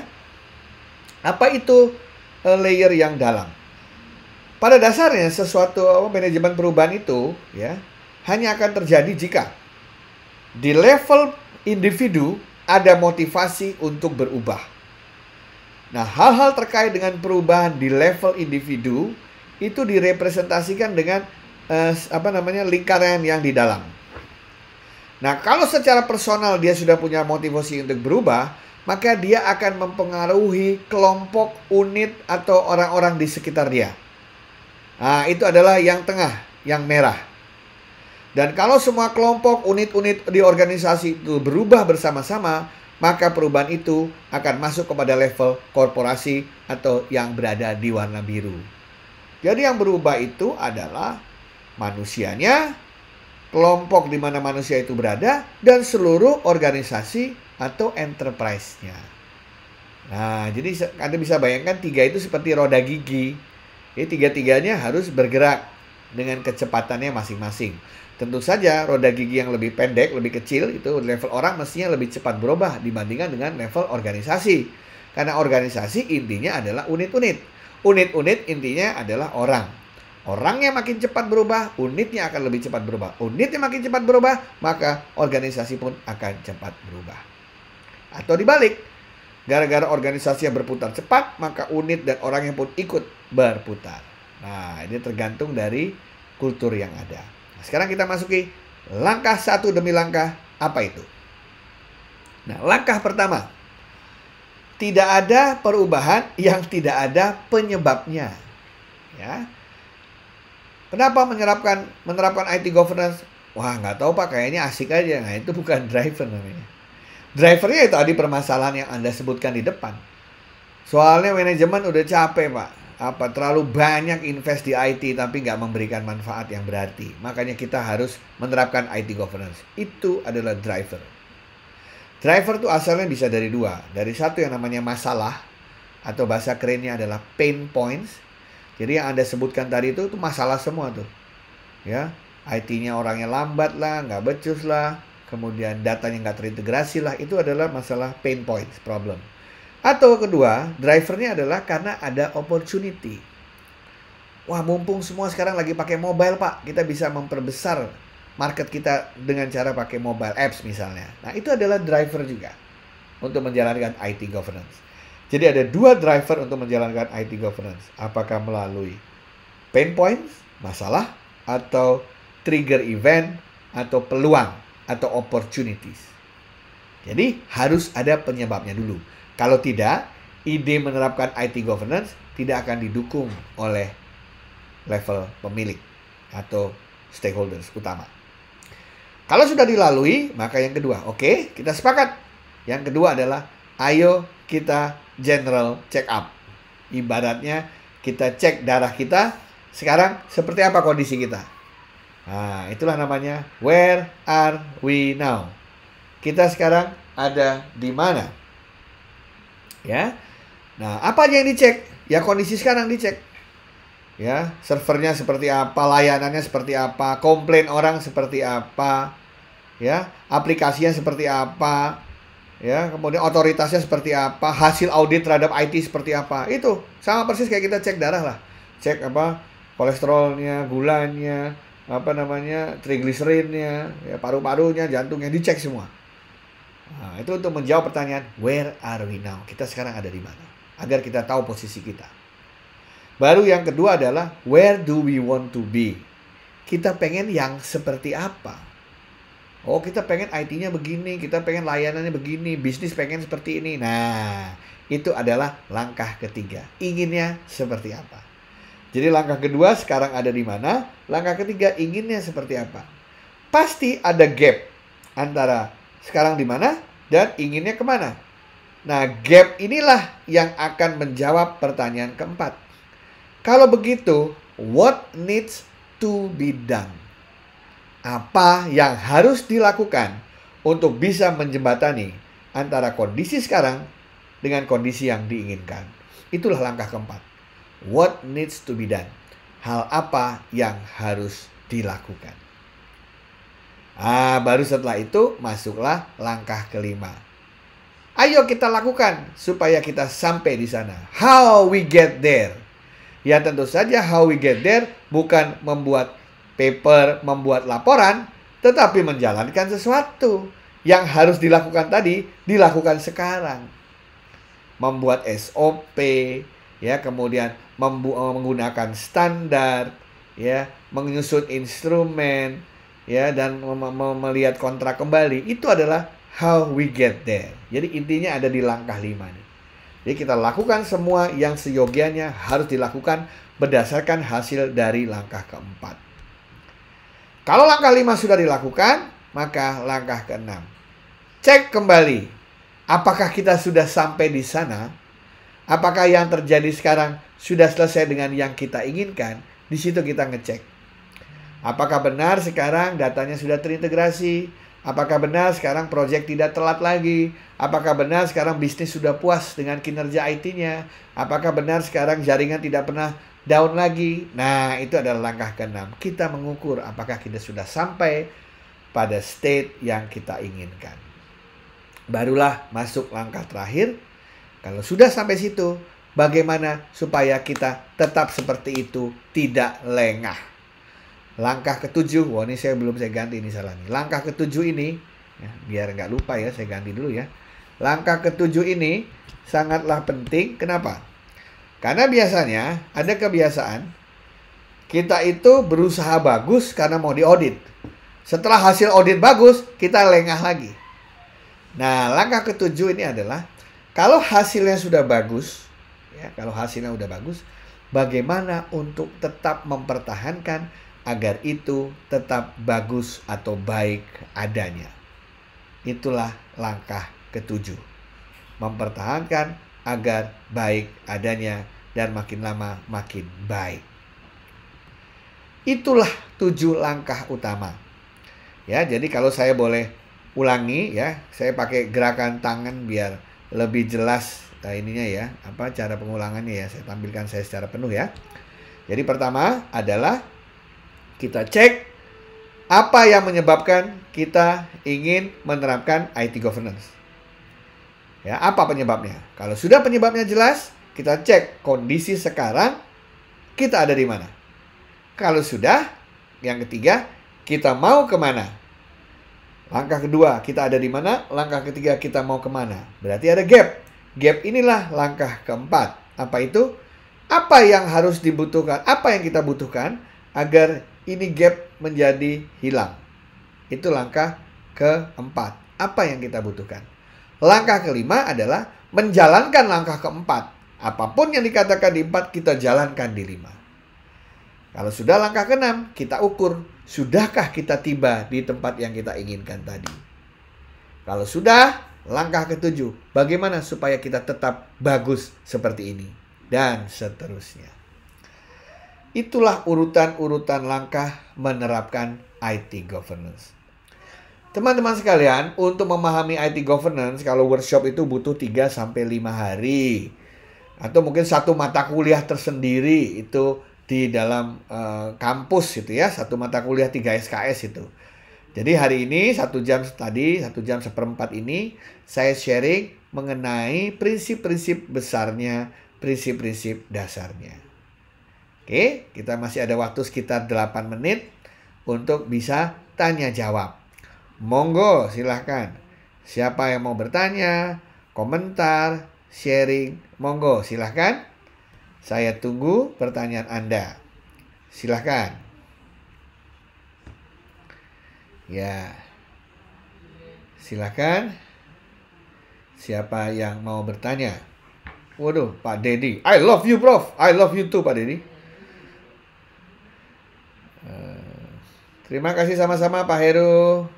Apa itu layer yang dalam? Pada dasarnya sesuatu manajemen perubahan itu ya hanya akan terjadi jika di level individu ada motivasi untuk berubah. Nah, hal-hal terkait dengan perubahan di level individu itu direpresentasikan dengan lingkaran yang di dalam. Nah, kalau secara personal dia sudah punya motivasi untuk berubah, maka dia akan mempengaruhi kelompok, unit, atau orang-orang di sekitar dia. Nah, itu adalah yang tengah, yang merah. Dan kalau semua kelompok, unit-unit di organisasi itu berubah bersama-sama, maka perubahan itu akan masuk kepada level korporasi atau yang berada di warna biru. Jadi yang berubah itu adalah manusianya, kelompok di mana manusia itu berada, dan seluruh organisasi atau enterprise-nya. Nah, jadi Anda bisa bayangkan 3 itu seperti roda gigi. Jadi 3-tiganya harus bergerak dengan kecepatannya masing-masing. Tentu saja roda gigi yang lebih pendek, lebih kecil, itu level orang mestinya lebih cepat berubah dibandingkan dengan level organisasi. Karena organisasi intinya adalah unit-unit. Unit-unit intinya adalah orang. Orangnya makin cepat berubah, unitnya akan lebih cepat berubah. Unitnya makin cepat berubah, maka organisasi pun akan cepat berubah. Atau dibalik, gara-gara organisasi yang berputar cepat, maka unit dan orangnya pun ikut berputar. Nah, ini tergantung dari kultur yang ada. Nah, sekarang kita masuki langkah satu demi langkah. Apa itu? Nah, langkah pertama, tidak ada perubahan yang tidak ada penyebabnya. Ya. Kenapa menerapkan IT governance? Wah, nggak tahu Pak, kayaknya asik aja. Nah, itu bukan driver namanya. Drivernya itu tadi permasalahan yang Anda sebutkan di depan. Soalnya manajemen udah capek Pak. Terlalu banyak invest di IT tapi nggak memberikan manfaat yang berarti. Makanya kita harus menerapkan IT governance. Itu adalah driver. Driver itu asalnya bisa dari 2. Dari satu yang namanya masalah, atau bahasa kerennya adalah pain points. Jadi yang Anda sebutkan tadi itu masalah semua tuh. Ya, IT-nya orangnya lambat lah, nggak becus lah, kemudian datanya nggak terintegrasi lah. Itu adalah masalah pain points, problem. Atau kedua, drivernya adalah karena ada opportunity. Wah, mumpung semua sekarang lagi pakai mobile Pak, kita bisa memperbesar market kita dengan cara pakai mobile apps misalnya. Nah, itu adalah driver juga untuk menjalankan IT governance. Jadi ada 2 driver untuk menjalankan IT governance. Apakah melalui pain points, masalah, atau trigger event, atau peluang, atau opportunities. Jadi harus ada penyebabnya dulu. Kalau tidak, ide menerapkan IT governance tidak akan didukung oleh level pemilik atau stakeholders utama. Kalau sudah dilalui, maka yang kedua, oke, kita sepakat. Yang kedua adalah, ayo kita general check up. Ibaratnya kita cek darah kita, sekarang seperti apa kondisi kita. Nah, itulah namanya where are we now. Kita sekarang ada di mana? Ya. Nah, apa aja yang dicek? Ya kondisi sekarang dicek. Ya, servernya seperti apa, layanannya seperti apa, komplain orang seperti apa, ya, aplikasinya seperti apa, ya, kemudian otoritasnya seperti apa, hasil audit terhadap IT seperti apa. Itu sama persis kayak kita cek darah lah. Cek apa kolesterolnya, gulanya, apa namanya, trigliserinnya, ya, paru-parunya, jantungnya dicek semua. Nah, itu untuk menjawab pertanyaan where are we now? Kita sekarang ada di mana? Agar kita tahu posisi kita. Baru yang kedua adalah where do we want to be? Kita pengen yang seperti apa? Oh, kita pengen IT-nya begini, kita pengen layanannya begini, bisnis pengen seperti ini. Nah, itu adalah langkah ketiga. Inginnya seperti apa? Jadi langkah kedua sekarang ada di mana? Langkah ketiga inginnya seperti apa? Pasti ada gap antara sekarang di mana dan inginnya kemana. Nah, gap inilah yang akan menjawab pertanyaan keempat. Kalau begitu, what needs to be done? Apa yang harus dilakukan untuk bisa menjembatani antara kondisi sekarang dengan kondisi yang diinginkan? Itulah langkah keempat. What needs to be done? Hal apa yang harus dilakukan? Baru setelah itu masuklah langkah kelima. Ayo kita lakukan supaya kita sampai di sana. How we get there? Ya tentu saja how we get there bukan membuat paper, membuat laporan, tetapi menjalankan sesuatu yang harus dilakukan tadi, dilakukan sekarang. Membuat SOP, ya, kemudian menggunakan standar, ya, menyusun instrumen, ya, dan melihat kontrak kembali. Itu adalah how we get there. Jadi intinya ada di langkah 5 nih. Jadi kita lakukan semua yang seyogianya harus dilakukan berdasarkan hasil dari langkah keempat. Kalau langkah 5 sudah dilakukan, maka langkah ke-6. Cek kembali. Apakah kita sudah sampai di sana? Apakah yang terjadi sekarang sudah selesai dengan yang kita inginkan? Di situ kita ngecek. Apakah benar sekarang datanya sudah terintegrasi? Apakah benar sekarang proyek tidak telat lagi? Apakah benar sekarang bisnis sudah puas dengan kinerja IT-nya? Apakah benar sekarang jaringan tidak pernah down lagi? Nah, itu adalah langkah ke-6. Kita mengukur apakah kita sudah sampai pada state yang kita inginkan. Barulah masuk langkah terakhir. Kalau sudah sampai situ, bagaimana supaya kita tetap seperti itu, tidak lengah? Langkah ke-7, wah ini saya ganti ini salah nih. Langkah ke-7 ini, ya, biar nggak lupa ya, saya ganti dulu ya. Langkah ke-7 ini sangatlah penting. Kenapa? Karena biasanya ada kebiasaan kita itu berusaha bagus karena mau diaudit. Setelah hasil audit bagus, kita lengah lagi. Nah, langkah ke-7 ini adalah kalau hasilnya sudah bagus, ya, kalau hasilnya sudah bagus, bagaimana untuk tetap mempertahankan agar itu tetap bagus atau baik adanya. Itulah langkah ke-7. Mempertahankan agar baik adanya dan makin lama makin baik. Itulah 7 langkah utama. Ya, jadi kalau saya boleh ulangi ya, saya pakai gerakan tangan biar lebih jelas ininya ya, apa cara pengulangannya ya, saya tampilkan saya secara penuh ya. Jadi pertama adalah kita cek apa yang menyebabkan kita ingin menerapkan IT governance. Ya, apa penyebabnya? Kalau sudah penyebabnya jelas, kita cek kondisi sekarang kita ada di mana. Kalau sudah, yang ketiga, kita mau kemana? Langkah kedua, kita ada di mana? Langkah ketiga, kita mau kemana? Berarti ada gap. Gap inilah langkah keempat. Apa itu? Apa yang harus dibutuhkan? Apa yang kita butuhkan agar ini gap menjadi hilang? Itu langkah keempat. Apa yang kita butuhkan? Langkah kelima adalah menjalankan langkah keempat. Apapun yang dikatakan di 4, kita jalankan di 5. Kalau sudah langkah ke-6, kita ukur, sudahkah kita tiba di tempat yang kita inginkan tadi? Kalau sudah, langkah ke-7, bagaimana supaya kita tetap bagus seperti ini? Dan seterusnya. Itulah urutan-urutan langkah menerapkan IT governance. Teman-teman sekalian, untuk memahami IT governance, kalau workshop itu butuh 3-5 hari. Atau mungkin satu mata kuliah tersendiri itu di dalam kampus itu ya, satu mata kuliah 3 SKS itu. Jadi hari ini 1 jam ini saya sharing mengenai prinsip-prinsip besarnya, prinsip-prinsip dasarnya. Oke, kita masih ada waktu sekitar 8 menit untuk bisa tanya jawab. Monggo silahkan. Siapa yang mau bertanya, komentar, sharing, monggo silahkan. Saya tunggu pertanyaan Anda. Silahkan. Ya, silakan. Siapa yang mau bertanya? Waduh, Pak Dedi. I love you, Prof. I love you too, Pak Dedi. Terima kasih sama-sama, Pak Heru.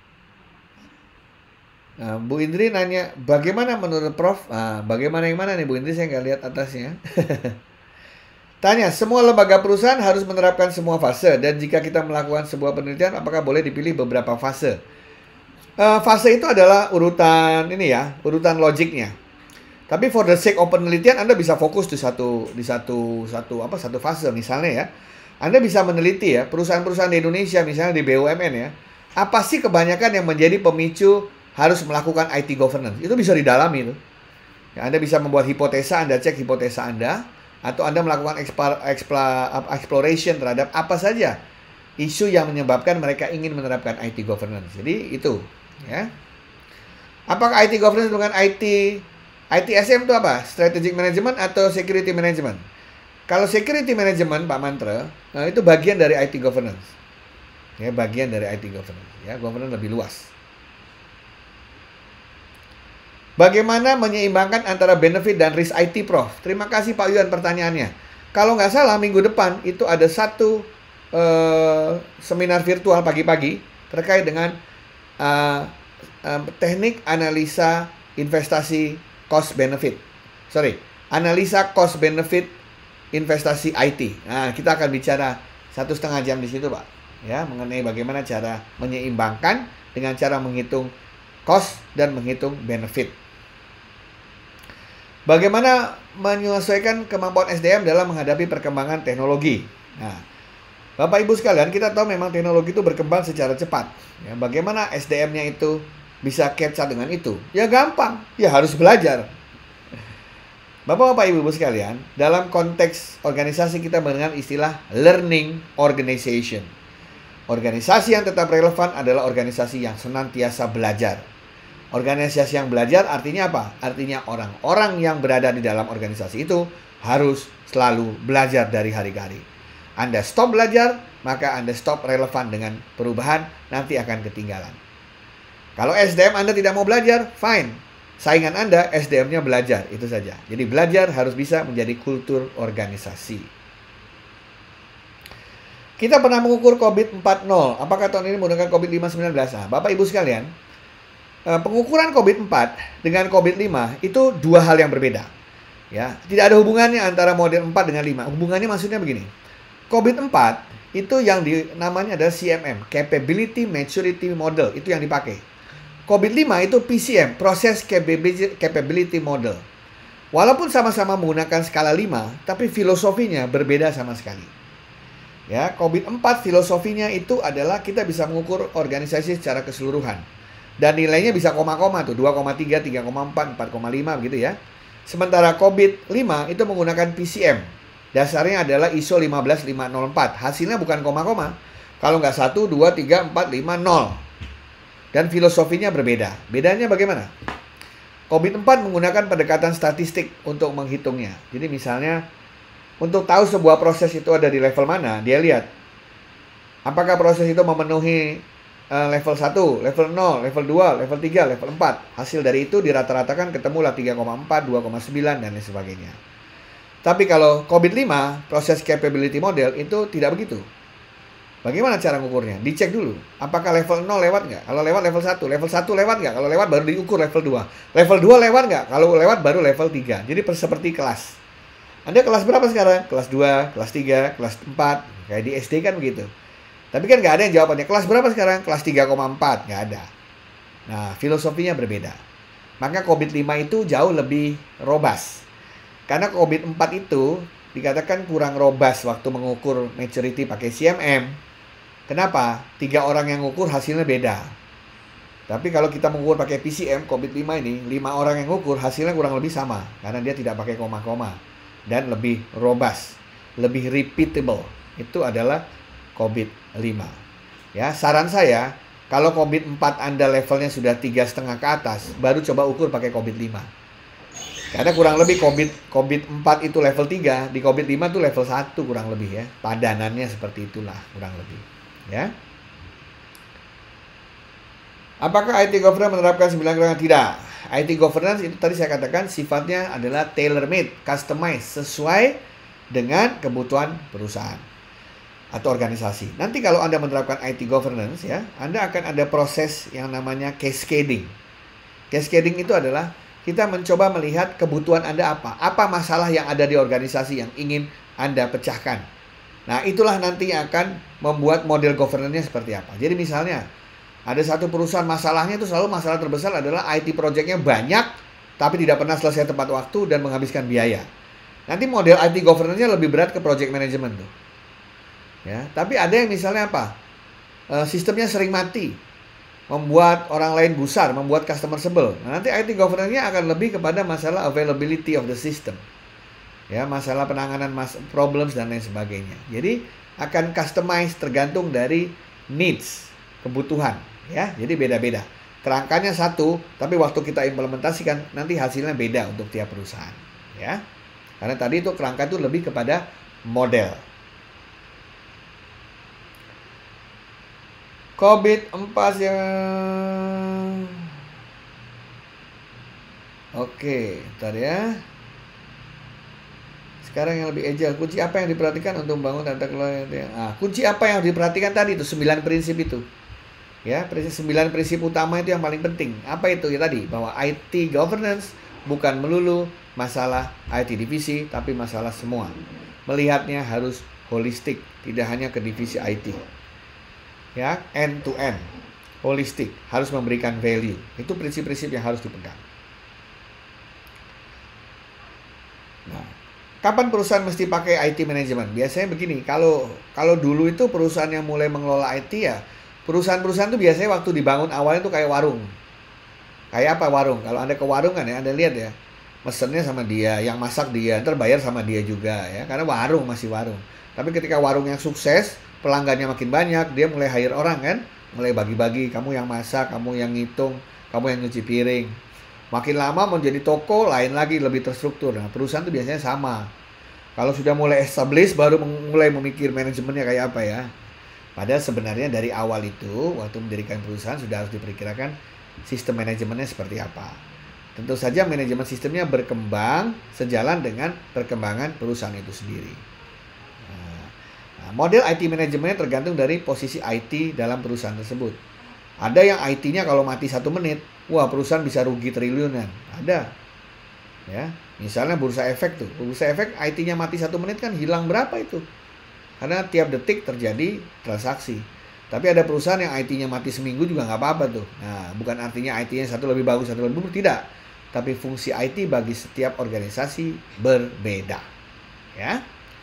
Nah, Bu Indri nanya, bagaimana menurut Prof? Bagaimana yang mana nih, Bu Indri? Saya nggak lihat atasnya. Tanya, semua lembaga perusahaan harus menerapkan semua fase, dan jika kita melakukan sebuah penelitian, apakah boleh dipilih beberapa fase? Fase itu adalah urutan ini ya, urutan logiknya. Tapi for the sake of penelitian, Anda bisa fokus di satu fase misalnya ya. Anda bisa meneliti ya, perusahaan-perusahaan di Indonesia misalnya di BUMN ya. Apa sih kebanyakan yang menjadi pemicu harus melakukan IT governance? Itu bisa didalami tuh. Ya, Anda bisa membuat hipotesa, Anda cek hipotesa Anda. Atau Anda melakukan exploration terhadap apa saja isu yang menyebabkan mereka ingin menerapkan IT governance. Jadi itu, ya. Apakah IT governance dengan ITSM itu apa? Strategic Management atau Security Management? Kalau Security Management, Pak Mantra, itu bagian dari IT governance. Ya, bagian dari IT governance. Ya, governance lebih luas. Bagaimana menyeimbangkan antara benefit dan risk IT, Prof? Terima kasih Pak Yuan pertanyaannya. Kalau nggak salah minggu depan itu ada satu seminar virtual pagi-pagi terkait dengan teknik analisa investasi cost benefit. Analisa cost benefit investasi IT. Nah, kita akan bicara 1,5 jam di situ, Pak. Ya, mengenai bagaimana cara menyeimbangkan dengan cara menghitung cost dan menghitung benefit. Bagaimana menyesuaikan kemampuan SDM dalam menghadapi perkembangan teknologi? Nah, Bapak Ibu sekalian, kita tahu memang teknologi itu berkembang secara cepat. Ya, bagaimana SDM-nya itu bisa catch up dengan itu? Ya gampang, ya harus belajar. Bapak-bapak Ibu sekalian, dalam konteks organisasi kita mengenal istilah learning organization. Organisasi yang tetap relevan adalah organisasi yang senantiasa belajar. Organisasi yang belajar artinya apa? Artinya orang-orang yang berada di dalam organisasi itu harus selalu belajar dari hari ke hari. Anda stop belajar, maka Anda stop relevan dengan perubahan, nanti akan ketinggalan. Kalau SDM Anda tidak mau belajar, fine. Saingan Anda, SDM-nya belajar, itu saja. Jadi belajar harus bisa menjadi kultur organisasi. Kita pernah mengukur COVID 4.0. Apakah tahun ini menggunakan COVID 5.19? Nah, Bapak Ibu sekalian, pengukuran COVID 4 dengan COVID 5 itu dua hal yang berbeda. Ya, tidak ada hubungannya antara model 4 dengan 5. Hubungannya maksudnya begini. COVID 4 itu yang namanya adalah CMM, Capability Maturity Model, itu yang dipakai. COVID 5 itu PCM, Process Capability Model. Walaupun sama-sama menggunakan skala 5, tapi filosofinya berbeda sama sekali. Ya, COVID 4 filosofinya itu adalah kita bisa mengukur organisasi secara keseluruhan. Dan nilainya bisa koma-koma tuh, 2,3, 3,4, 4,5 begitu ya. Sementara COVID 5 itu menggunakan PCM. Dasarnya adalah ISO 15504. Hasilnya bukan koma-koma. Kalau nggak 1, 2, 3, 4, 5, 0. Dan filosofinya berbeda. Bedanya bagaimana? COVID 4 menggunakan pendekatan statistik untuk menghitungnya. Jadi misalnya, untuk tahu sebuah proses itu ada di level mana, dia lihat apakah proses itu memenuhi level 1, level 0, level 2, level 3, level 4. Hasil dari itu dirata-ratakan ketemulah 3,4, 2,9, dan lain sebagainya. Tapi kalau COVID 5, proses capability model itu tidak begitu. Bagaimana cara mengukurnya? Dicek dulu. Apakah level 0 lewat nggak? Kalau lewat level 1. Level 1 lewat nggak? Kalau lewat baru diukur level 2. Level 2 lewat nggak? Kalau lewat baru level 3. Jadi seperti kelas. Anda kelas berapa sekarang? Kelas 2, kelas 3, kelas 4. Kayak di SD kan begitu. Tapi kan nggak ada yang jawabannya. Kelas berapa sekarang? Kelas 3,4. Nggak ada. Nah, filosofinya berbeda. Maka COVID 5 itu jauh lebih robust. Karena COVID 4 itu dikatakan kurang robust waktu mengukur maturity pakai CMM. Kenapa? 3 orang yang ngukur hasilnya beda. Tapi kalau kita mengukur pakai PCM, COVID-5 ini, 5 orang yang ngukur hasilnya kurang lebih sama. Karena dia tidak pakai koma-koma. Dan lebih robust, lebih repeatable. Itu adalah COVID-5. Ya, saran saya, kalau COVID-4 Anda levelnya sudah 3,5 ke atas, baru coba ukur pakai COVID-5. Karena kurang lebih COVID-4 itu level 3, di COVID-5 itu level 1 kurang lebih ya. Padanannya seperti itulah kurang lebih. Ya. Apakah IT governance menerapkan 9 golongan? Tidak. IT governance itu tadi saya katakan sifatnya adalah tailor-made, customized, sesuai dengan kebutuhan perusahaan atau organisasi. Nanti kalau Anda menerapkan IT governance ya, Anda akan ada proses yang namanya cascading. Cascading itu adalah kita mencoba melihat kebutuhan Anda apa. Apa masalah yang ada di organisasi yang ingin Anda pecahkan. Nah, itulah nanti yang akan membuat model governance-nya seperti apa. Jadi misalnya, ada satu perusahaan masalahnya itu selalu masalah terbesar adalah IT project-nya banyak, tapi tidak pernah selesai tepat waktu dan menghabiskan biaya. Nanti model IT governance-nya lebih berat ke project management tuh. Ya, tapi ada yang misalnya apa? Sistemnya sering mati, membuat orang lain gusar, membuat customer sebel. Nah, nanti IT governance-nya akan lebih kepada masalah availability of the system. Ya, masalah penanganan problems dan lain sebagainya. Jadi akan customize tergantung dari needs, kebutuhan, ya. Jadi beda-beda. Kerangkanya satu, tapi waktu kita implementasikan nanti hasilnya beda untuk tiap perusahaan, ya. Karena tadi itu kerangka itu lebih kepada model. COVID-4 yang oke, ntar ya. Sekarang yang lebih agile, kunci apa yang diperhatikan untuk membangun tata kelola? Kunci apa yang diperhatikan tadi itu 9 prinsip itu. Ya, 9 prinsip utama itu yang paling penting. Apa itu ya tadi? Bahwa IT governance bukan melulu masalah IT divisi, tapi masalah semua. Melihatnya harus holistik, tidak hanya ke divisi IT. Ya, end to end. Holistik, harus memberikan value. Itu prinsip-prinsip yang harus dipegang. Nah, kapan perusahaan mesti pakai IT management? Biasanya begini, kalau dulu itu perusahaan yang mulai mengelola IT ya, perusahaan-perusahaan itu biasanya waktu dibangun awalnya itu kayak warung. Kayak apa warung? Kalau Anda ke warung kan ya, Anda lihat ya, mesennya sama dia, yang masak dia, ntar bayar sama dia juga ya, karena warung masih warung. Tapi ketika warung yang sukses, pelanggannya makin banyak, dia mulai hire orang kan, mulai bagi-bagi, kamu yang masak, kamu yang ngitung, kamu yang nyuci piring. Makin lama menjadi toko, lain lagi, lebih terstruktur. Nah, perusahaan itu biasanya sama. Kalau sudah mulai establish, baru mulai memikir manajemennya kayak apa ya. Padahal sebenarnya dari awal itu, waktu mendirikan perusahaan, sudah harus diperkirakan sistem manajemennya seperti apa. Tentu saja manajemen sistemnya berkembang sejalan dengan perkembangan perusahaan itu sendiri. Nah, model IT manajemennya tergantung dari posisi IT dalam perusahaan tersebut. Ada yang IT-nya kalau mati 1 menit, wah perusahaan bisa rugi triliunan. Ada. Ya, misalnya Bursa Efek tuh. Bursa Efek IT-nya mati 1 menit kan hilang berapa itu? Karena tiap detik terjadi transaksi. Tapi ada perusahaan yang IT-nya mati seminggu juga nggak apa-apa tuh. Nah, bukan artinya IT-nya satu lebih bagus, satu lebih buruk. Tidak. Tapi fungsi IT bagi setiap organisasi berbeda. Ya.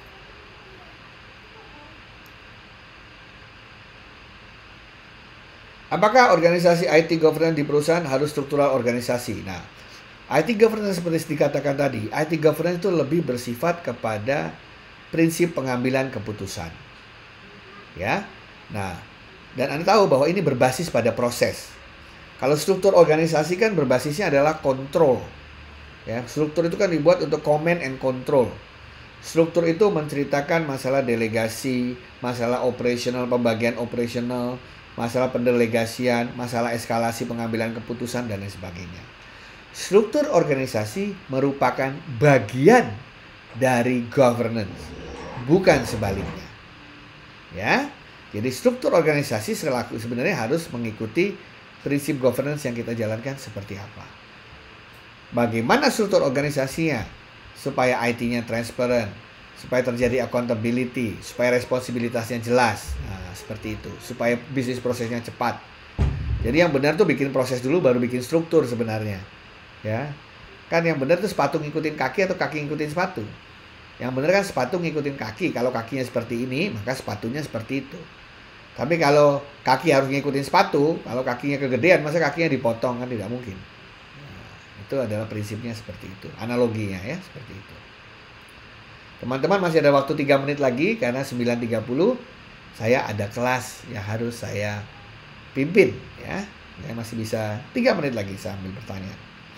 Apakah organisasi IT governance di perusahaan harus struktural organisasi? Nah, IT governance seperti dikatakan tadi, IT governance itu lebih bersifat kepada prinsip pengambilan keputusan. Ya. Nah, dan Anda tahu bahwa ini berbasis pada proses. Kalau struktur organisasi kan berbasisnya adalah kontrol. Ya, struktur itu kan dibuat untuk command and control. Struktur itu menceritakan masalah delegasi, masalah operasional, pembagian operasional, masalah pendelegasian, masalah eskalasi pengambilan keputusan, dan lain sebagainya. Struktur organisasi merupakan bagian dari governance, bukan sebaliknya. Ya, jadi struktur organisasi sebenarnya harus mengikuti prinsip governance yang kita jalankan seperti apa. Bagaimana struktur organisasinya? Supaya IT-nya transparan, supaya terjadi accountability, supaya responsibilitasnya jelas. Nah, seperti itu. Supaya bisnis prosesnya cepat. Jadi yang benar tuh bikin proses dulu baru bikin struktur sebenarnya. Ya. Kan yang benar tuh sepatu ngikutin kaki atau kaki ngikutin sepatu. Yang benar kan sepatu ngikutin kaki. Kalau kakinya seperti ini, maka sepatunya seperti itu. Tapi kalau kaki harus ngikutin sepatu, kalau kakinya kegedean, masa kakinya dipotong, kan tidak mungkin. Nah, itu adalah prinsipnya seperti itu, analoginya ya seperti itu. Teman-teman masih ada waktu 3 menit lagi karena 9.30 saya ada kelas yang harus saya pimpin ya. Saya masih bisa 3 menit lagi sambil bertanya.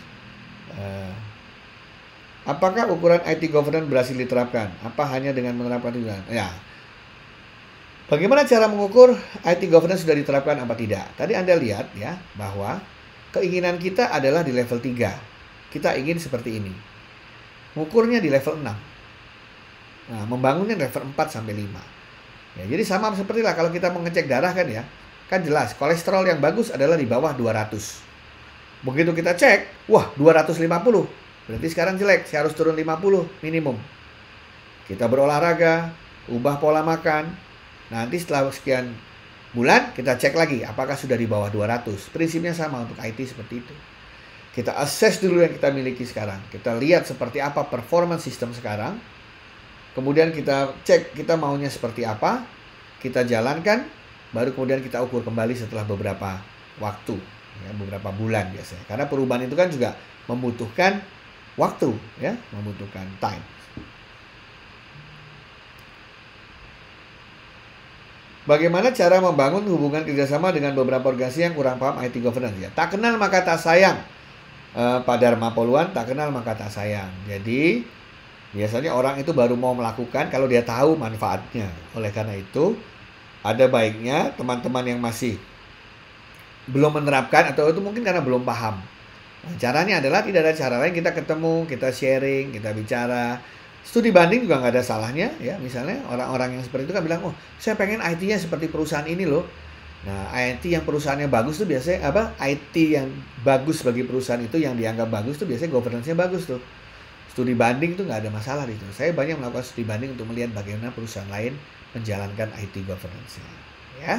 Apakah ukuran IT governance berhasil diterapkan? Apa hanya dengan menerapkan itu? Ya. Bagaimana cara mengukur IT governance sudah diterapkan apa tidak? Tadi Anda lihat ya bahwa keinginan kita adalah di level 3. Kita ingin seperti ini. Mengukurnya di level 6. Nah, membangunnya level 4 sampai 5. Ya, jadi sama seperti lah kalau kita mengecek darah kan ya. Kan jelas kolesterol yang bagus adalah di bawah 200. Begitu kita cek, wah 250. Berarti sekarang jelek, saya harus turun 50 minimum. Kita berolahraga, ubah pola makan. Nanti setelah sekian bulan kita cek lagi apakah sudah di bawah 200. Prinsipnya sama untuk IT seperti itu. Kita assess dulu yang kita miliki sekarang. Kita lihat seperti apa performance sistem sekarang. Kemudian kita cek kita maunya seperti apa. Kita jalankan, baru kemudian kita ukur kembali setelah beberapa waktu. Ya, beberapa bulan biasanya. Karena perubahan itu kan juga membutuhkan waktu, ya, membutuhkan time. Bagaimana cara membangun hubungan kerjasama dengan beberapa organisasi yang kurang paham IT governance? Ya, tak kenal maka tak sayang. Pak Dharma Poluan, tak kenal maka tak sayang. Jadi biasanya orang itu baru mau melakukan kalau dia tahu manfaatnya. Oleh karena itu, ada baiknya teman-teman yang masih belum menerapkan atau itu mungkin karena belum paham. Nah, caranya adalah tidak ada cara lain, kita ketemu, kita sharing, kita bicara. Studi banding juga nggak ada salahnya ya. Misalnya orang-orang yang seperti itu kan bilang, oh saya pengen IT-nya seperti perusahaan ini loh. Nah, IT yang perusahaannya bagus tuh biasanya apa? IT yang bagus bagi perusahaan itu yang dianggap bagus tuh biasanya governance-nya bagus tuh. Studi banding itu nggak ada masalah di situ. Saya banyak melakukan studi banding untuk melihat bagaimana perusahaan lain menjalankan IT governance-nya. Ya.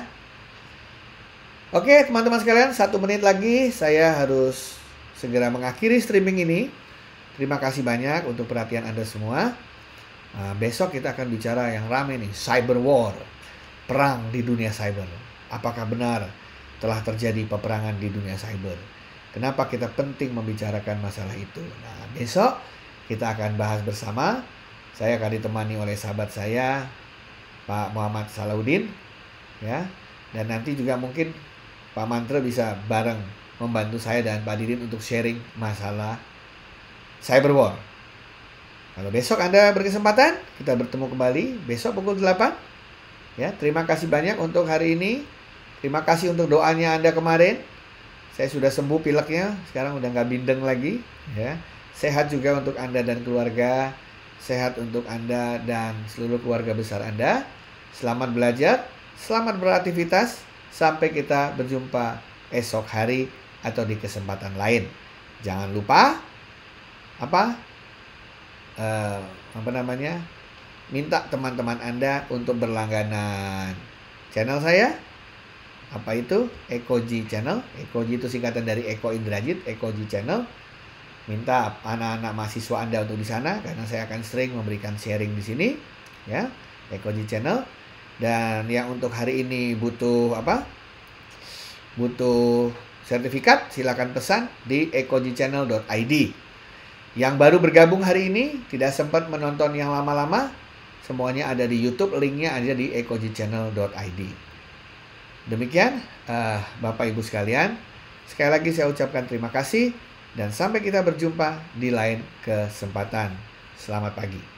Oke, teman-teman sekalian, 1 menit lagi saya harus segera mengakhiri streaming ini. Terima kasih banyak untuk perhatian Anda semua. Besok kita akan bicara yang ramai nih, cyber war, perang di dunia cyber. Apakah benar telah terjadi peperangan di dunia cyber? Kenapa kita penting membicarakan masalah itu? Nah, besok kita akan bahas bersama. Saya akan ditemani oleh sahabat saya, Pak Muhammad Salahuddin, ya. Dan nanti juga mungkin Pak Mantra bisa bareng membantu saya dan Pak Didin untuk sharing masalah cyber war. Kalau besok Anda berkesempatan, kita bertemu kembali besok pukul 8. Ya, terima kasih banyak untuk hari ini. Terima kasih untuk doanya Anda kemarin. Saya sudah sembuh pileknya, sekarang udah nggak bindeng lagi. Ya, sehat juga untuk Anda dan keluarga. Sehat untuk Anda dan seluruh keluarga besar Anda. Selamat belajar, selamat beraktivitas. Sampai kita berjumpa esok hari atau di kesempatan lain. Jangan lupa minta teman-teman Anda untuk berlangganan channel saya. Apa itu? Ekoji Channel. Ekoji itu singkatan dari Eko Indrajit, Ekoji Channel. Minta anak-anak mahasiswa Anda untuk di sana karena saya akan sering memberikan sharing di sini, ya. Ekoji Channel. Dan yang untuk hari ini butuh sertifikat, silakan pesan di ekojichannel.id. Yang baru bergabung hari ini, tidak sempat menonton yang lama-lama, semuanya ada di YouTube, linknya ada di ekojichannel.id. Demikian, Bapak Ibu sekalian, sekali lagi saya ucapkan terima kasih, dan sampai kita berjumpa di lain kesempatan. Selamat pagi.